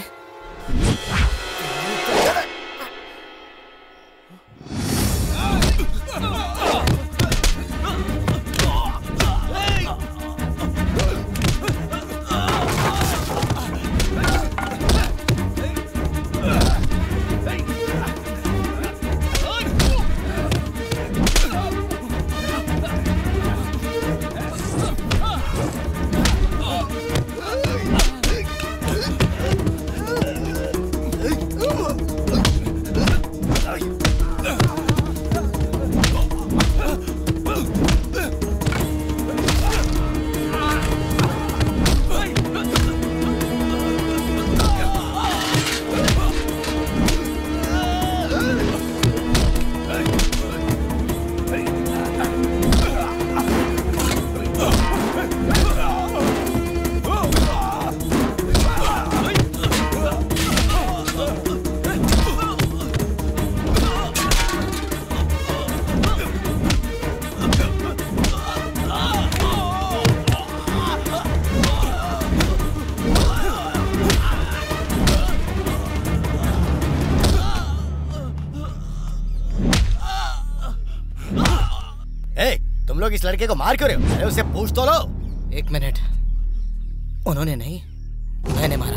लोग इस लड़के को मार क्यों रहे हो? अरे उसे पूछ तो लो। एक मिनट, उन्होंने नहीं, मैंने मारा।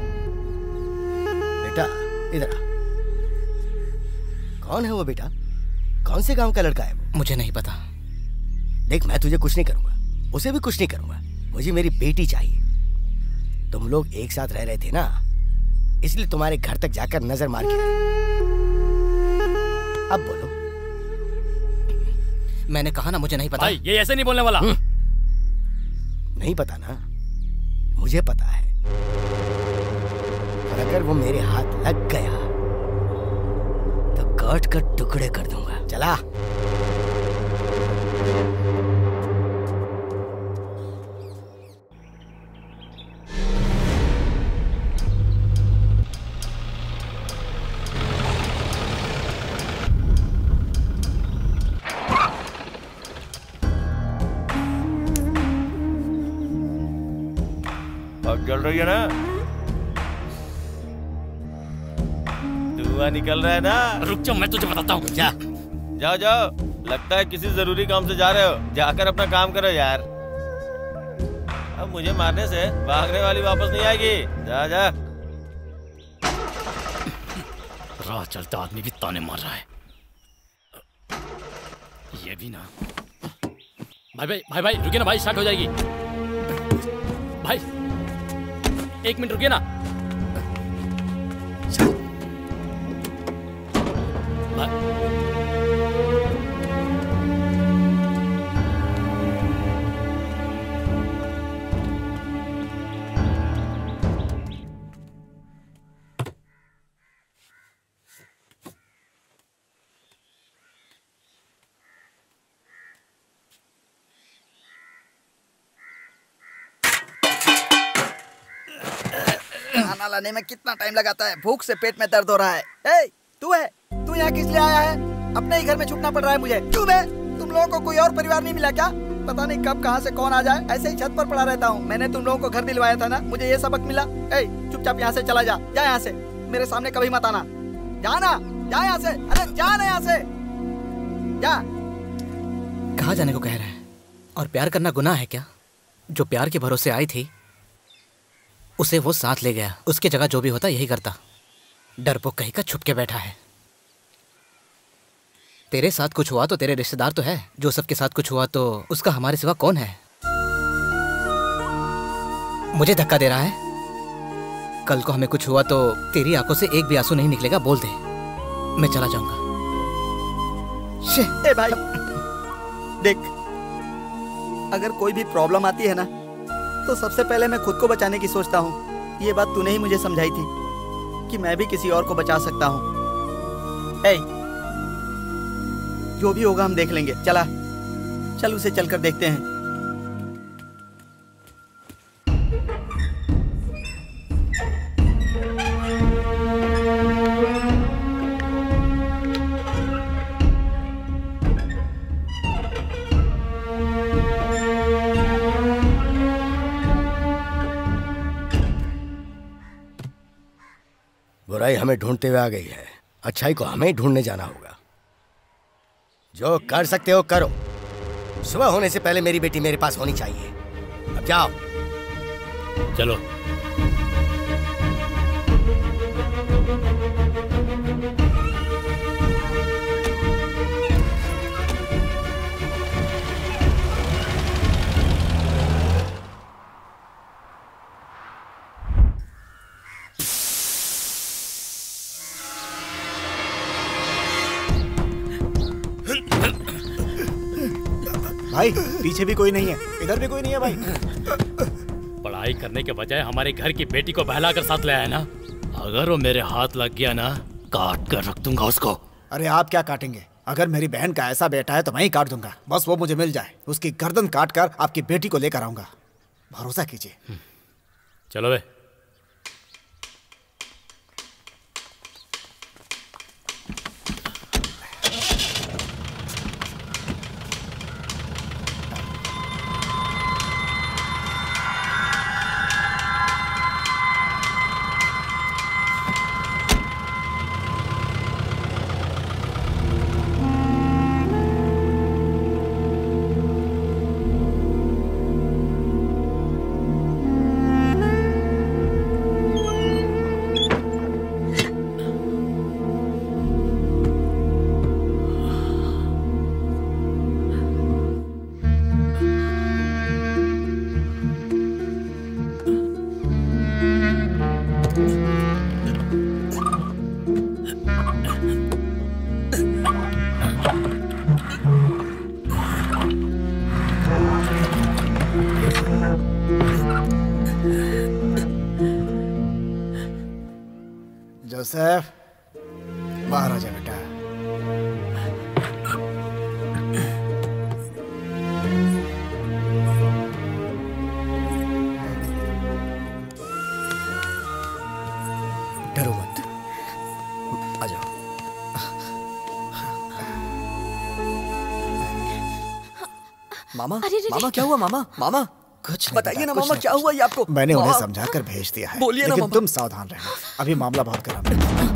बेटा इधर आ। कौन है वो बेटा? कौन से गांव का लड़का है वो? मुझे नहीं पता। देख, मैं तुझे कुछ नहीं करूंगा, उसे भी कुछ नहीं करूंगा। मुझे मेरी बेटी चाहिए। तुम लोग एक साथ रह रहे थे ना, इसलिए तुम्हारे घर तक जाकर नजर मार के आए। अब बोलो। मैंने कहा ना मुझे नहीं पता। भाई ये ऐसे नहीं बोलने वाला। नहीं पता ना? मुझे पता है। और अगर वो मेरे हाथ लग गया तो काट कर टुकड़े कर दूंगा। चला। जल रही है ना? धुआं निकल रहा है ना? रुक जाओ, मैं तुझे बताता हूँ। जा जाओ जाओ, लगता है किसी जरूरी काम से जा रहे हो। जाकर अपना काम करो यार। अब मुझे मारने से भागने वाली वापस नहीं आएगी। जा जा। राह चलता आदमी भी ताने मार रहा है। ये भी ना। भाई भाई भाई भाई रुकिए ना भाई, स्टार्ट हो जाएगी। भाई एक मिनट रुकिए ना। खाना लाने में कितना टाइम लगाता है? भूख से पेट में दर्द हो रहा है। ए, तू है? तू यहाँ किस लिए आया है? अपने ही घर में छुपना पड़ रहा है मुझे। क्यों बे? तुम लोगों को कोई और परिवार नहीं मिला क्या? पता नहीं कब कहाँ से कौन आ जाए। ऐसे ही छत पर पड़ा रहता हूँ। मैंने तुम लोगों को घर दिलवाया था ना, मुझे ये सबक मिला। ए, चुपचाप यहाँ से चला जा। जा यहाँ से, मेरे सामने कभी मत आना। जाना, जा यहाँ से। अरे जा ना यहाँ से, जा। कहाँ जाने को कह रहा है? और प्यार करना गुनाह है क्या? जो प्यार के भरोसे आई थी उसे वो साथ ले गया। उसकी जगह जो भी होता यही करता। डरपोक कहीं का छुप के बैठा है। तेरे साथ कुछ हुआ तो तेरे रिश्तेदार तो है। जोसेफ के साथ कुछ हुआ तो उसका हमारे सिवा कौन है? मुझे धक्का दे रहा है? कल को हमें कुछ हुआ तो तेरी आंखों से एक भी आंसू नहीं निकलेगा, बोल दे। मैं चला जाऊंगा। ए भाई देख, अगर कोई भी प्रॉब्लम आती है ना तो सबसे पहले मैं खुद को बचाने की सोचता हूँ। ये बात तूने ही मुझे समझाई थी कि मैं भी किसी और को बचा सकता हूँ। ए, जो भी होगा हम देख लेंगे। चला चल उसे चलकर देखते हैं। बुराई हमें ढूंढते हुए आ गई है, अच्छाई को हमें ही ढूंढने जाना होगा। जो कर सकते हो करो। सुबह होने से पहले मेरी बेटी मेरे पास होनी चाहिए। अब जाओ। चलो। भाई पीछे भी कोई नहीं है, इधर भी कोई नहीं है भाई। पढ़ाई करने के बजाय हमारे घर की बेटी को बहलाकर साथ ले आया ना। अगर वो मेरे हाथ लग गया ना, काट कर रख दूंगा उसको। अरे आप क्या काटेंगे? अगर मेरी बहन का ऐसा बेटा है तो मैं ही काट दूंगा। बस वो मुझे मिल जाए, उसकी गर्दन काट कर आपकी बेटी को लेकर आऊंगा। भरोसा कीजिए। चलो बे। जोसेफ, बाहर आ जा बेटा। डरो मत, आ जाओ। मामा, अरे, अरे, मामा क्या हुआ मामा? मामा कुछ बताइए ना मामा, क्या हुआ ये आपको? मैंने उन्हें समझाकर भेज दिया है। बोलिए ना लेकिन मामा। तुम सावधान रहना, अभी मामला बहुत खराब है।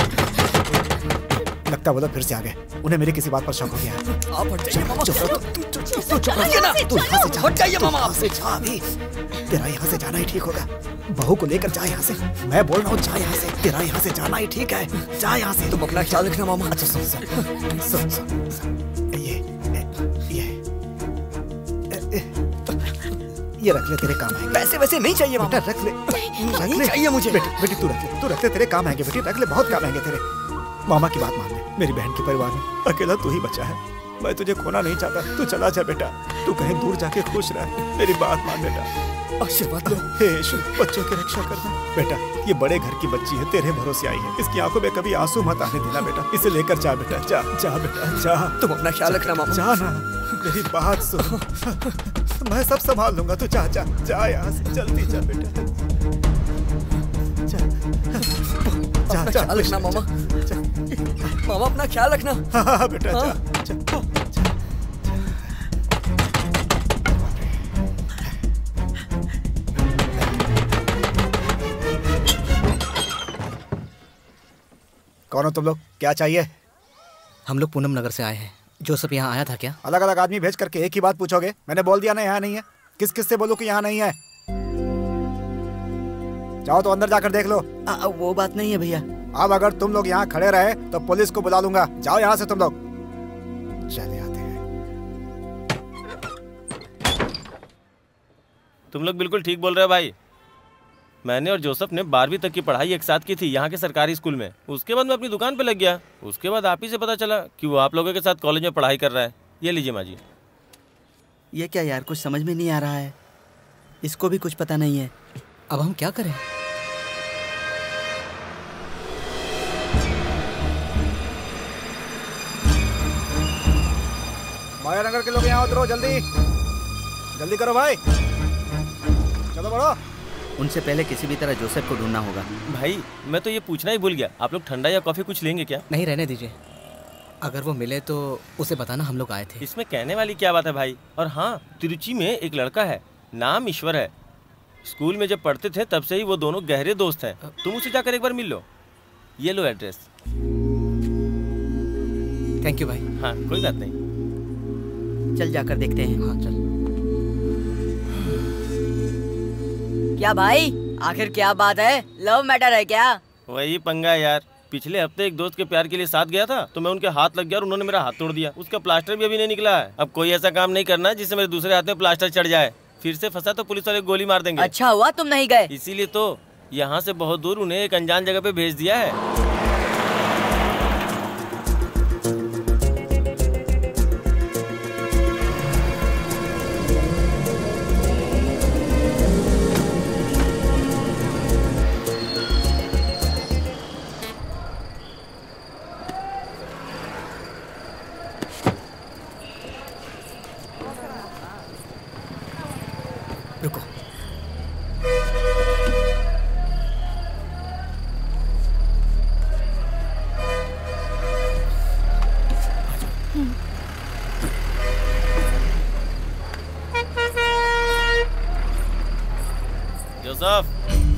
लगता वो लोग फिर से आ गए। उन्हें मेरी किसी बात पर शक हो गया है। आप हट जाइए मामा। चुप रहो, तू चुप चुप रहिए ना। तू यहाँ से जा। हट जाइए मामा। यहाँ से जा अभी। तेरा यहाँ से जाना ही ठीक होगा। बहू को लेकर जा यहाँ से। मैं बोल रहा हूँ जा यहाँ से। तेरा यहाँ से जाना ही ठीक है। जा यहाँ से। तुम अपना ख्याल रखना मामा। अच्छा सुन सुन सुन सुन सुन। ये ये ये रख ले, तेरे काम आएंगे। पैसे वैसे नहीं चाहिए मामा। बेटा रख ले, रख नहीं ले। चाहिए मुझे। बेटी बेटी तू रख ले, तू रख ले, तेरे काम आएंगे बेटी, रख ले, बहुत काम आएंगे तेरे। मामा की बात मान ले, मेरी बहन के परिवार में अकेला तू ही बचा है। मैं तुझे खोना नहीं चाहता, तू चला जा बेटा। तू कहीं दूर जाके खुश रह, मेरी बात मान बेटा। आशीर्वाद लो। हे यीशु, बच्चों की रक्षा करना। बेटा ये बड़े घर की बच्ची है, तेरे भरोसे आई है। इसकी आंखों में कभी आंसू मत आने देना बेटा। इसे लेकर जा बेटा, जा जा बेटा जा। तुम अपना ख्याल रखना मामा। जा ना, मेरी बात सुन। मैं सब संभाल लूंगा, तू जा जा जा यहाँ से, जल्दी जा बेटा। जा जा जा, ख्याल रखना मामा। मामा अपना ख्याल रखना। हाँ हाँ बेटा जा जा। कौन हो तुम लोग? क्या चाहिए? हम लोग पूनम नगर से आए हैं। जोसेफ यहाँ आया था क्या? अलग अलग आदमी भेज करके एक ही बात पूछोगे? मैंने बोल दिया ना यहाँ नहीं है। किस किस से बोलूं कि यहाँ नहीं है? जाओ तो अंदर जाकर देख लो। आ, आ, वो बात नहीं है भैया। अब अगर तुम लोग यहाँ खड़े रहे तो पुलिस को बुला लूंगा। जाओ यहाँ से तुम लोग। चले आते हैं। तुम लोग बिल्कुल ठीक बोल रहे हो भाई। मैंने और जोसेफ ने बारहवीं तक की पढ़ाई एक साथ की थी यहाँ के सरकारी स्कूल में। उसके बाद मैं अपनी दुकान पे लग गया। उसके बाद आप ही से पता चला कि वो आप लोगों के साथ कॉलेज में पढ़ाई कर रहा है। ये लीजिए माँ जी। ये क्या यार, कुछ समझ में नहीं आ रहा है। इसको भी कुछ पता नहीं है। अब हम क्या करें? माया नगर के लोग यहाँ उतरो, जल्दी जल्दी करो भाई, चलो बढ़ो। उनसे पहले किसी भी तरह जोसेफ को ढूंढना होगा। भाई मैं तो ये पूछना ही भूल गया, आप लोग ठंडा या कॉफी कुछ लेंगे क्या? नहीं, रहने दीजिए। अगर वो मिले तो उसे बताना हम लोग आए थे। इसमें कहने वाली क्या बात है भाई। और हाँ, तिरुचि में एक लड़का है, नाम ईश्वर है। स्कूल में जब पढ़ते थे तब से ही वो दोनों गहरे दोस्त हैं। तुम उसे जाकर एक बार मिल लो। ये लो एड्रेस। थैंक यू भाई। हाँ कोई बात नहीं, चल जाकर देखते हैं। हाँ चल। क्या भाई, आखिर क्या बात है? लव मैटर है क्या? वही पंगा यार। पिछले हफ्ते एक दोस्त के प्यार के लिए साथ गया था तो मैं उनके हाथ लग गया और उन्होंने मेरा हाथ तोड़ दिया। उसका प्लास्टर भी अभी नहीं निकला है। अब कोई ऐसा काम नहीं करना जिससे मेरे दूसरे हाथ में प्लास्टर चढ़ जाए। फिर से फंसा तो पुलिस वाले गोली मार देंगे। अच्छा हुआ तुम नहीं गए। इसीलिए तो यहाँ से बहुत दूर उन्हें एक अनजान जगह पे भेज दिया है। रुको। जोसेफ,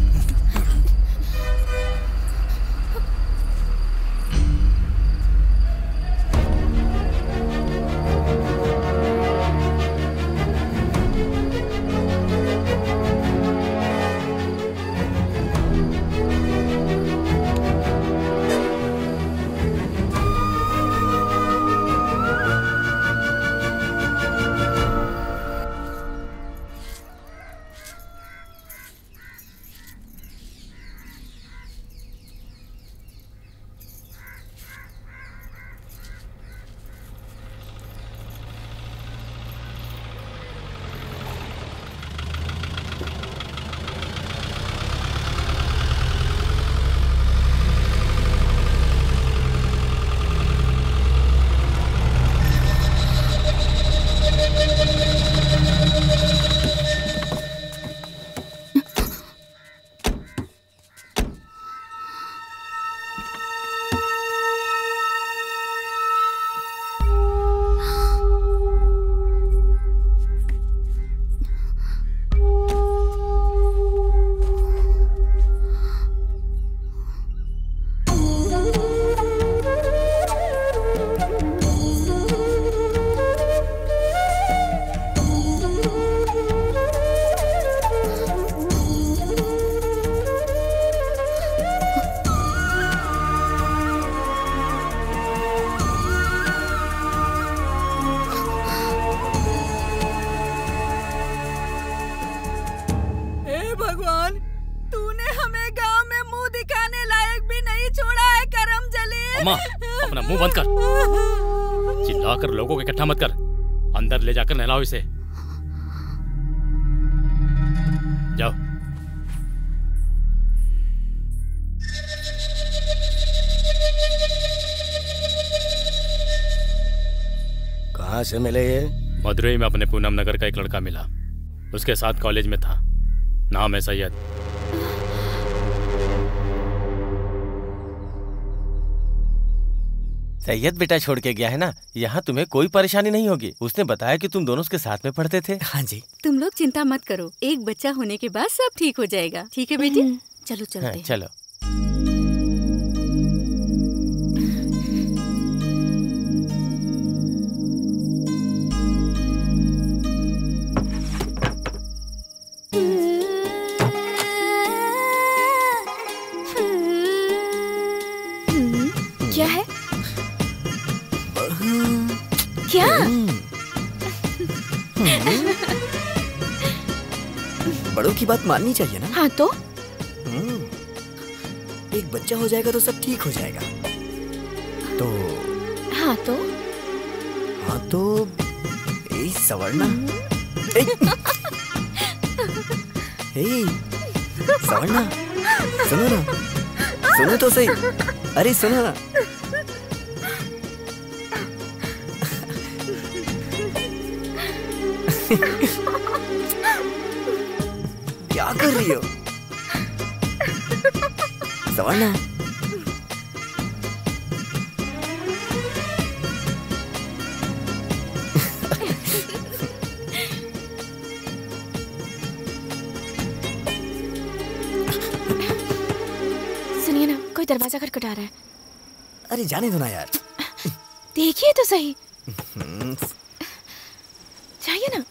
अम्मा, अपना मुंह बंद कर। चिल्लाकर लोगों को इकट्ठा मत कर। अंदर ले जाकर नहलाओ इसे। जाओ। कहाँ से मिले ये? मदुरई में अपने पूनम नगर का एक लड़का मिला। उसके साथ कॉलेज में था। नाम है सैयद। सैयद बेटा छोड़ के गया है ना, यहाँ तुम्हें कोई परेशानी नहीं होगी। उसने बताया कि तुम दोनों उसके साथ में पढ़ते थे। हाँ जी। तुम लोग चिंता मत करो, एक बच्चा होने के बाद सब ठीक हो जाएगा। ठीक है बेटी, चलो चलते हाँ, हैं। चलो। क्या है? क्या? बड़ों की बात माननी चाहिए ना। हाँ तो बच्चा हो जाएगा तो सब ठीक हो जाएगा। तो हाँ तो हाँ तो ए सवर्णा, ए, ए सवर्णा, सुनो ना, सुनो तो सही, अरे सुनो ना। क्या कर रही हो सवर्णा? सुनिए ना, कोई दरवाजा खटखटा रहा है। अरे जाने दो ना यार। देखिए तो सही। चाहिए ना?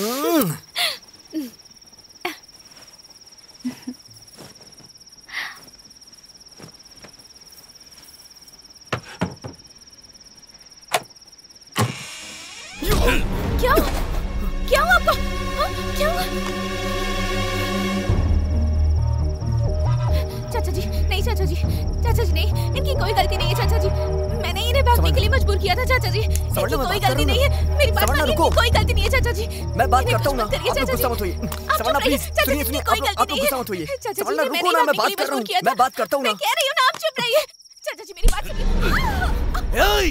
क्या क्या हुआ आपको? हाँ, क्या हुआ? चाचा जी नहीं, चाचा जी, चाचा जी नहीं, इनकी कोई गलती नहीं है चाचा जी। मैंने इन्हें भागने के लिए मजबूर किया था चाचा जी। इनकी कोई गलती नहीं है, मेरी बात मानिए, इनकी कोई गलती नहीं है चाचा जी। मैं बात करता हूँ ना, आप लोग गुस्सा मत होइए। सवर्णा प्लीज सुनिए सुनिए, आप लोग आप लोग गुस्सा मत होइए। सवर्णा रुको ना, मैं बात कर रहा हूँ, मैं बात करता हूँ ना। मैं कह रही हूँ ना, आप चुप रहिए। चाचा जी मेरी बात सुनिए।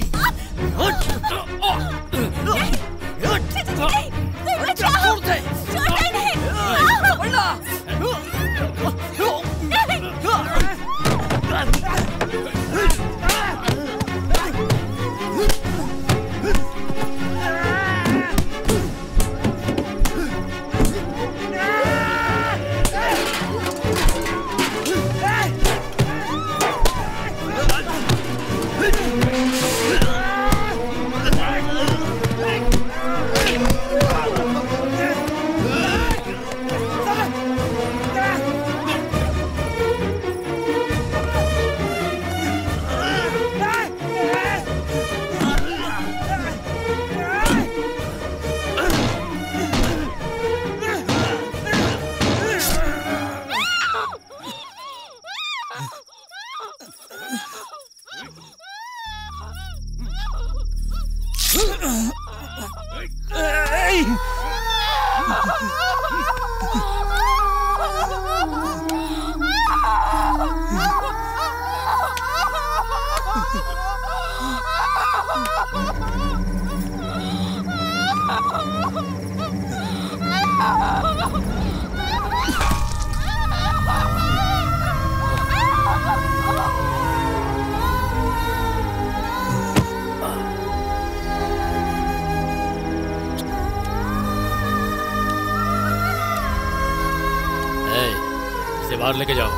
इसे बाहर लेके जाओ।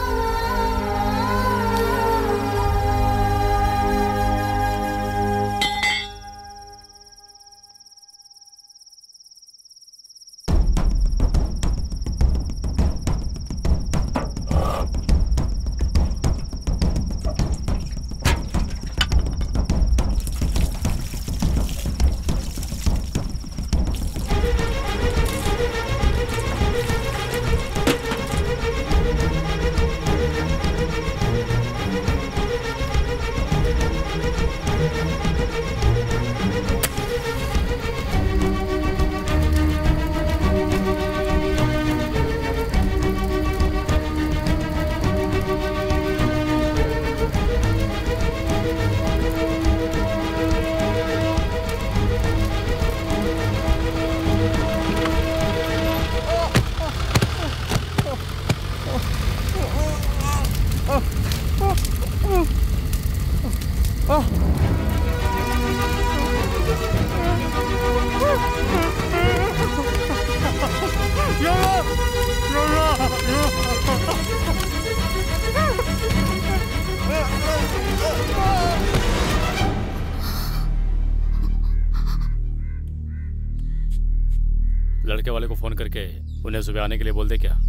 लड़के वाले को फोन करके उन्हें सुबह आने के लिए बोल दे। क्या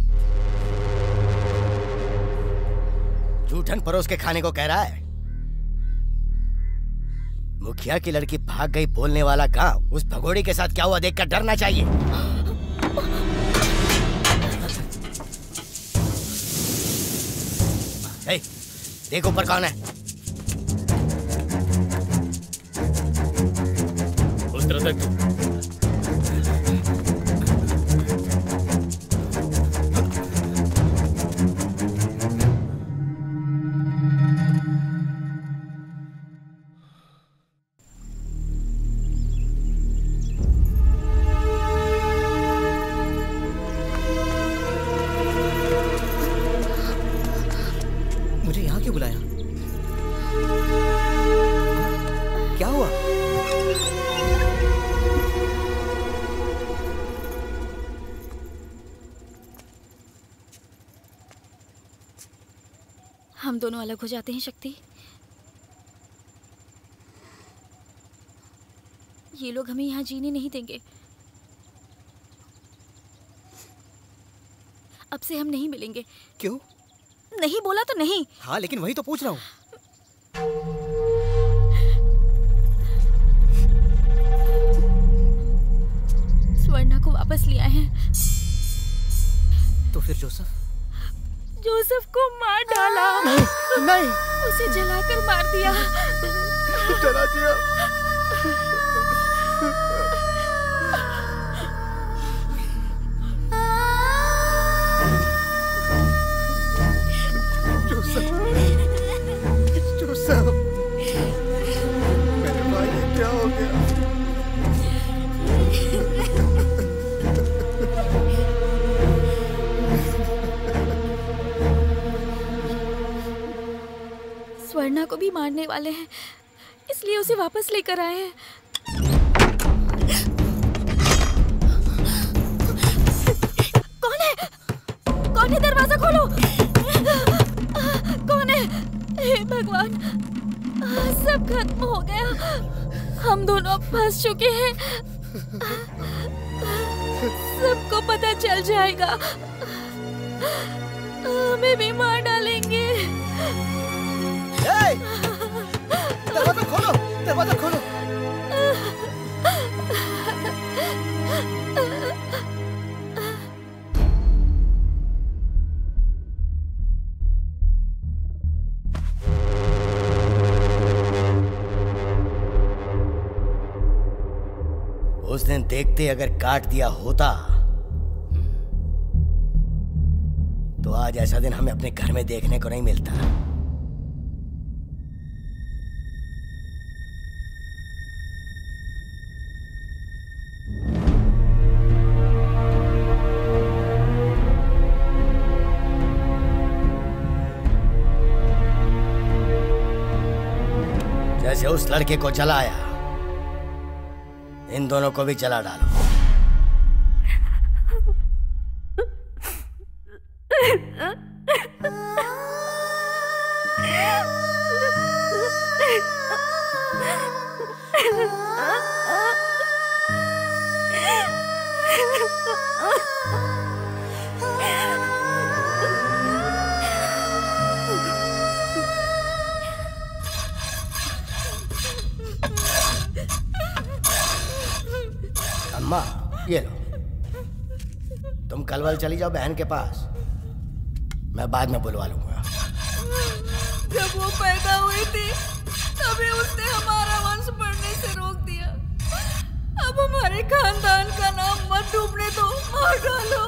जूठन परोस के खाने को कह रहा है? मुखिया की लड़की भाग गई बोलने वाला गांव, उस भगोड़ी के साथ क्या हुआ देखकर डरना चाहिए। ए, देख ऊपर कौन है। उस तरह तक मुझे यहाँ क्यों बुलाया? क्या हुआ? हम दोनों अलग हो जाते हैं शक्ति। ये लोग हमें यहाँ जीने नहीं देंगे। अब से हम नहीं मिलेंगे। क्यों? नहीं बोला तो नहीं। हाँ लेकिन वही तो पूछ रहा हूँ। स्वर्णा को वापस ले आए हैं। तो फिर जोसेफ? जोसेफ को मार डाला। नहीं, नहीं। उसे जलाकर मार दिया। जला दिया। जोसेफ, जोसेफ, मेरे भाई ये क्या हो गया? स्वर्णा को भी मारने वाले हैं, इसलिए उसे वापस लेकर आए हैं। कौन है? कौन है? दरवाजा खोलो। कौन है? हे भगवान, सब खत्म हो गया। हम दोनों फंस चुके हैं। सबको पता चल जाएगा, हमें भी मार डालेंगे। दरवाजा खोलो, दरवाजा खोलो। उस दिन देखते अगर काट दिया होता तो आज ऐसा दिन हमें अपने घर में देखने को नहीं मिलता। जैसे उस लड़के को जलाया, इन दोनों को भी जला डालो। अम्मा, ये लो, तुम कल वल चली जाओ बहन के पास, मैं बाद में बुलवा लूंगा। जब वो पैदा हुई थी तभी उसने हमारा वंश बढ़ने से रोक दिया। अब हमारे खानदान का नाम मत डूबने दो, मार डालो।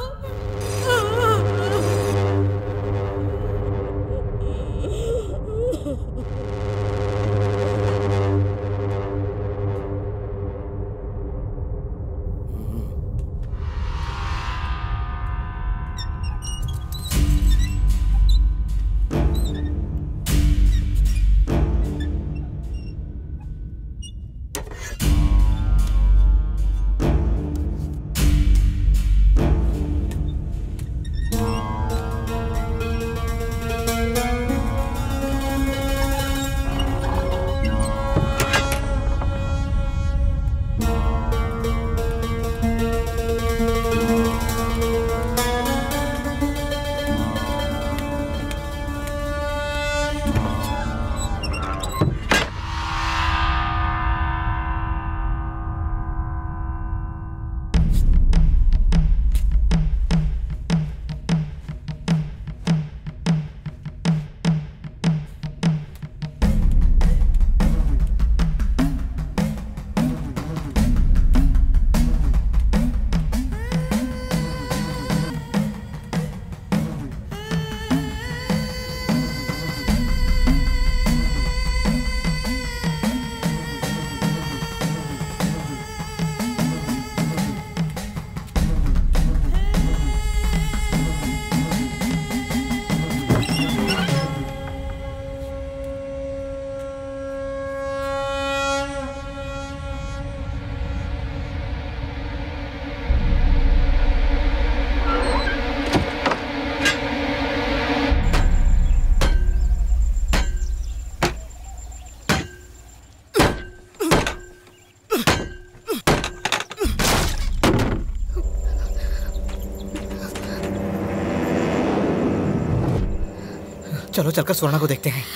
चलो चलकर सुवर्णा को देखते हैं।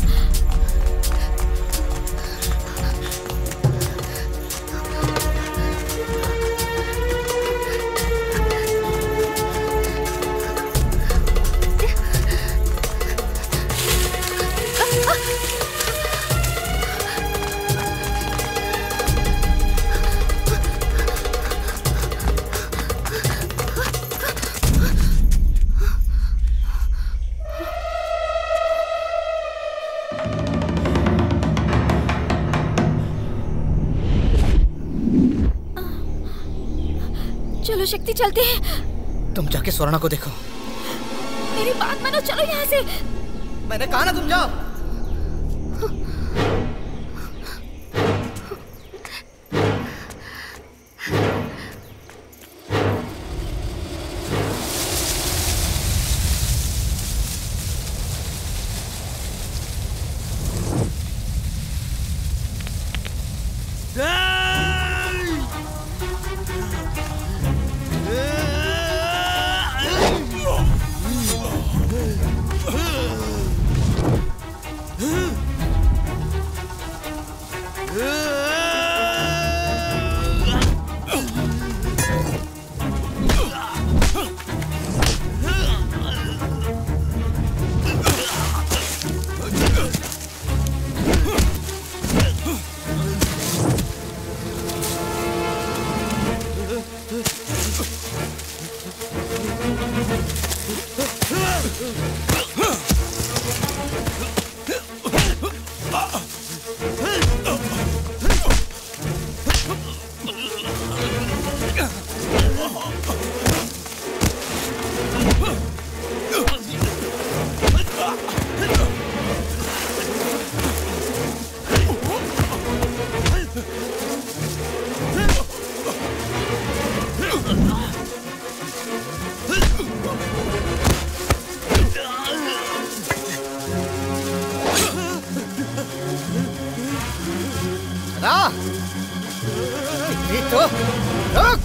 चलो शक्ति, चलते हैं। तुम जाके सुवर्णा को देखो। मेरी बात मानो, चलो यहाँ से। मैंने कहा ना तुम जाओ। तो रुक।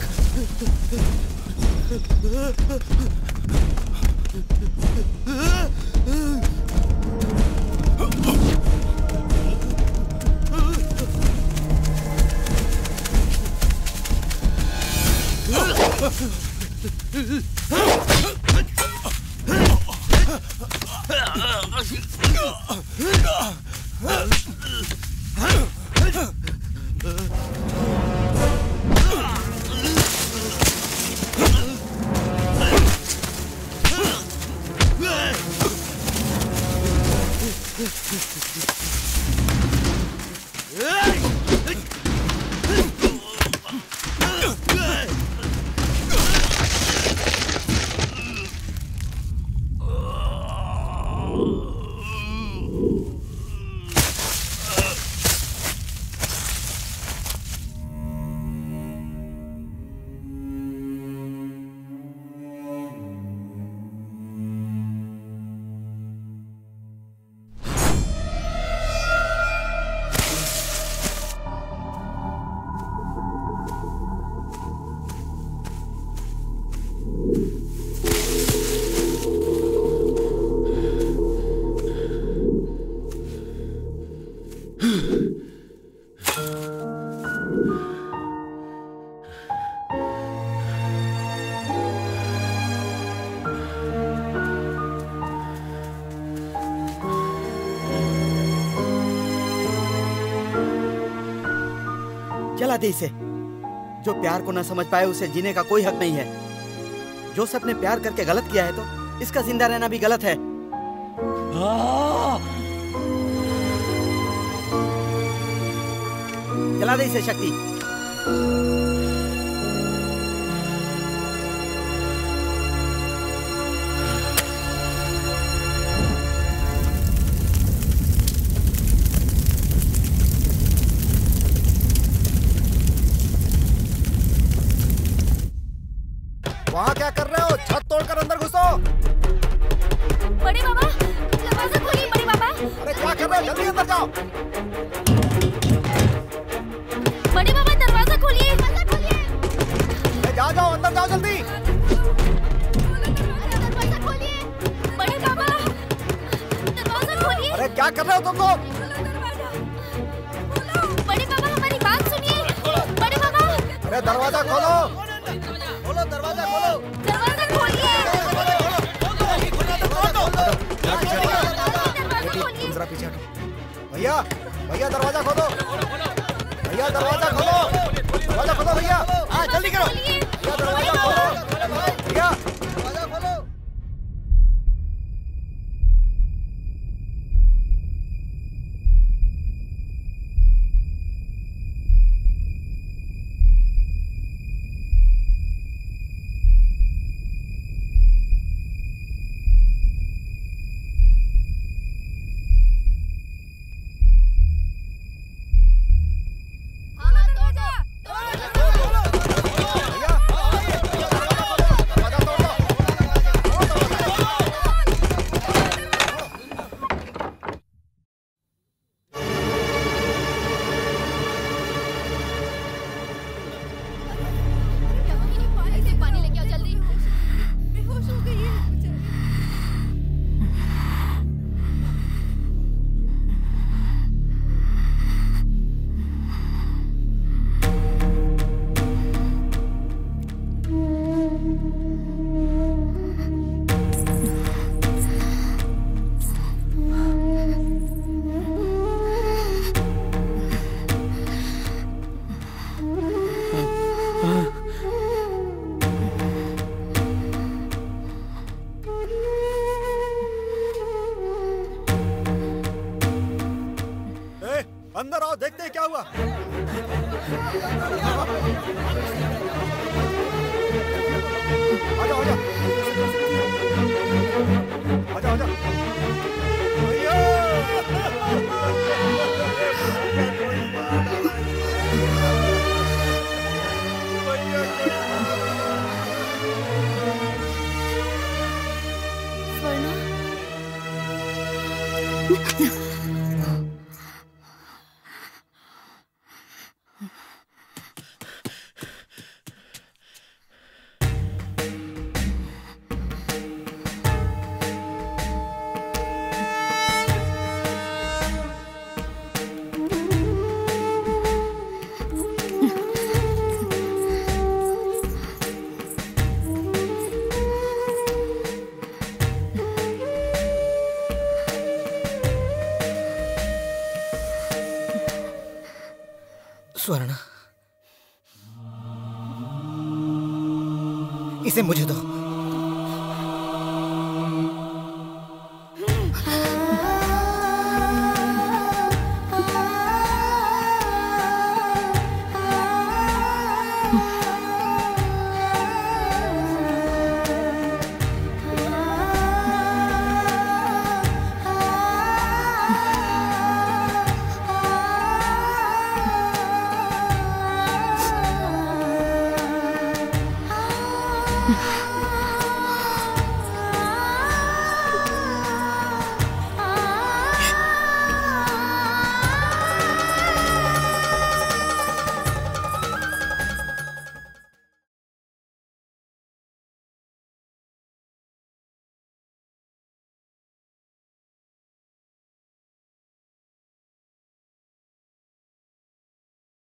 जला दे इसे। जो प्यार को ना समझ पाए उसे जीने का कोई हक नहीं है। जोसेफ ने प्यार करके गलत किया है तो इसका जिंदा रहना भी गलत है। जला दे इसे शक्ति। वहाँ क्या कर रहे हो? छत तोड़कर अंदर घुसो। बड़े बाबा, दरवाजा खोलिए बड़े बाबा। अरे क्या कर रहे हो? जल्दी अंदर जाओ। बड़े बाबा दरवाजा खोलिए। दरवाजा खोलिए। जाओ जाओ अंदर जाओ जल्दी। दरवाजा खोलिए। बड़े बाबा, क्या कर रहे हो तुम लोग? बड़े बाबा हमारी बात सुनिए। बड़े बाबा अरे दरवाजा खोलो, खोलो दरवाजा खोलो, दरवाजा खोलिए। बेटी जरा पीछे हटो। भैया भैया दरवाजा खोलो, भैया दरवाजा खोलो, दरवाजा खोलो भैया। हाँ जल्दी करो भैया, दरवाजा खोलो भैया, दरवाजा खोलो। अंदर आओ, देखते हैं क्या हुआ। आजा आजा आजा आजा भैया। स्वर्णा, इसे मुझे दो।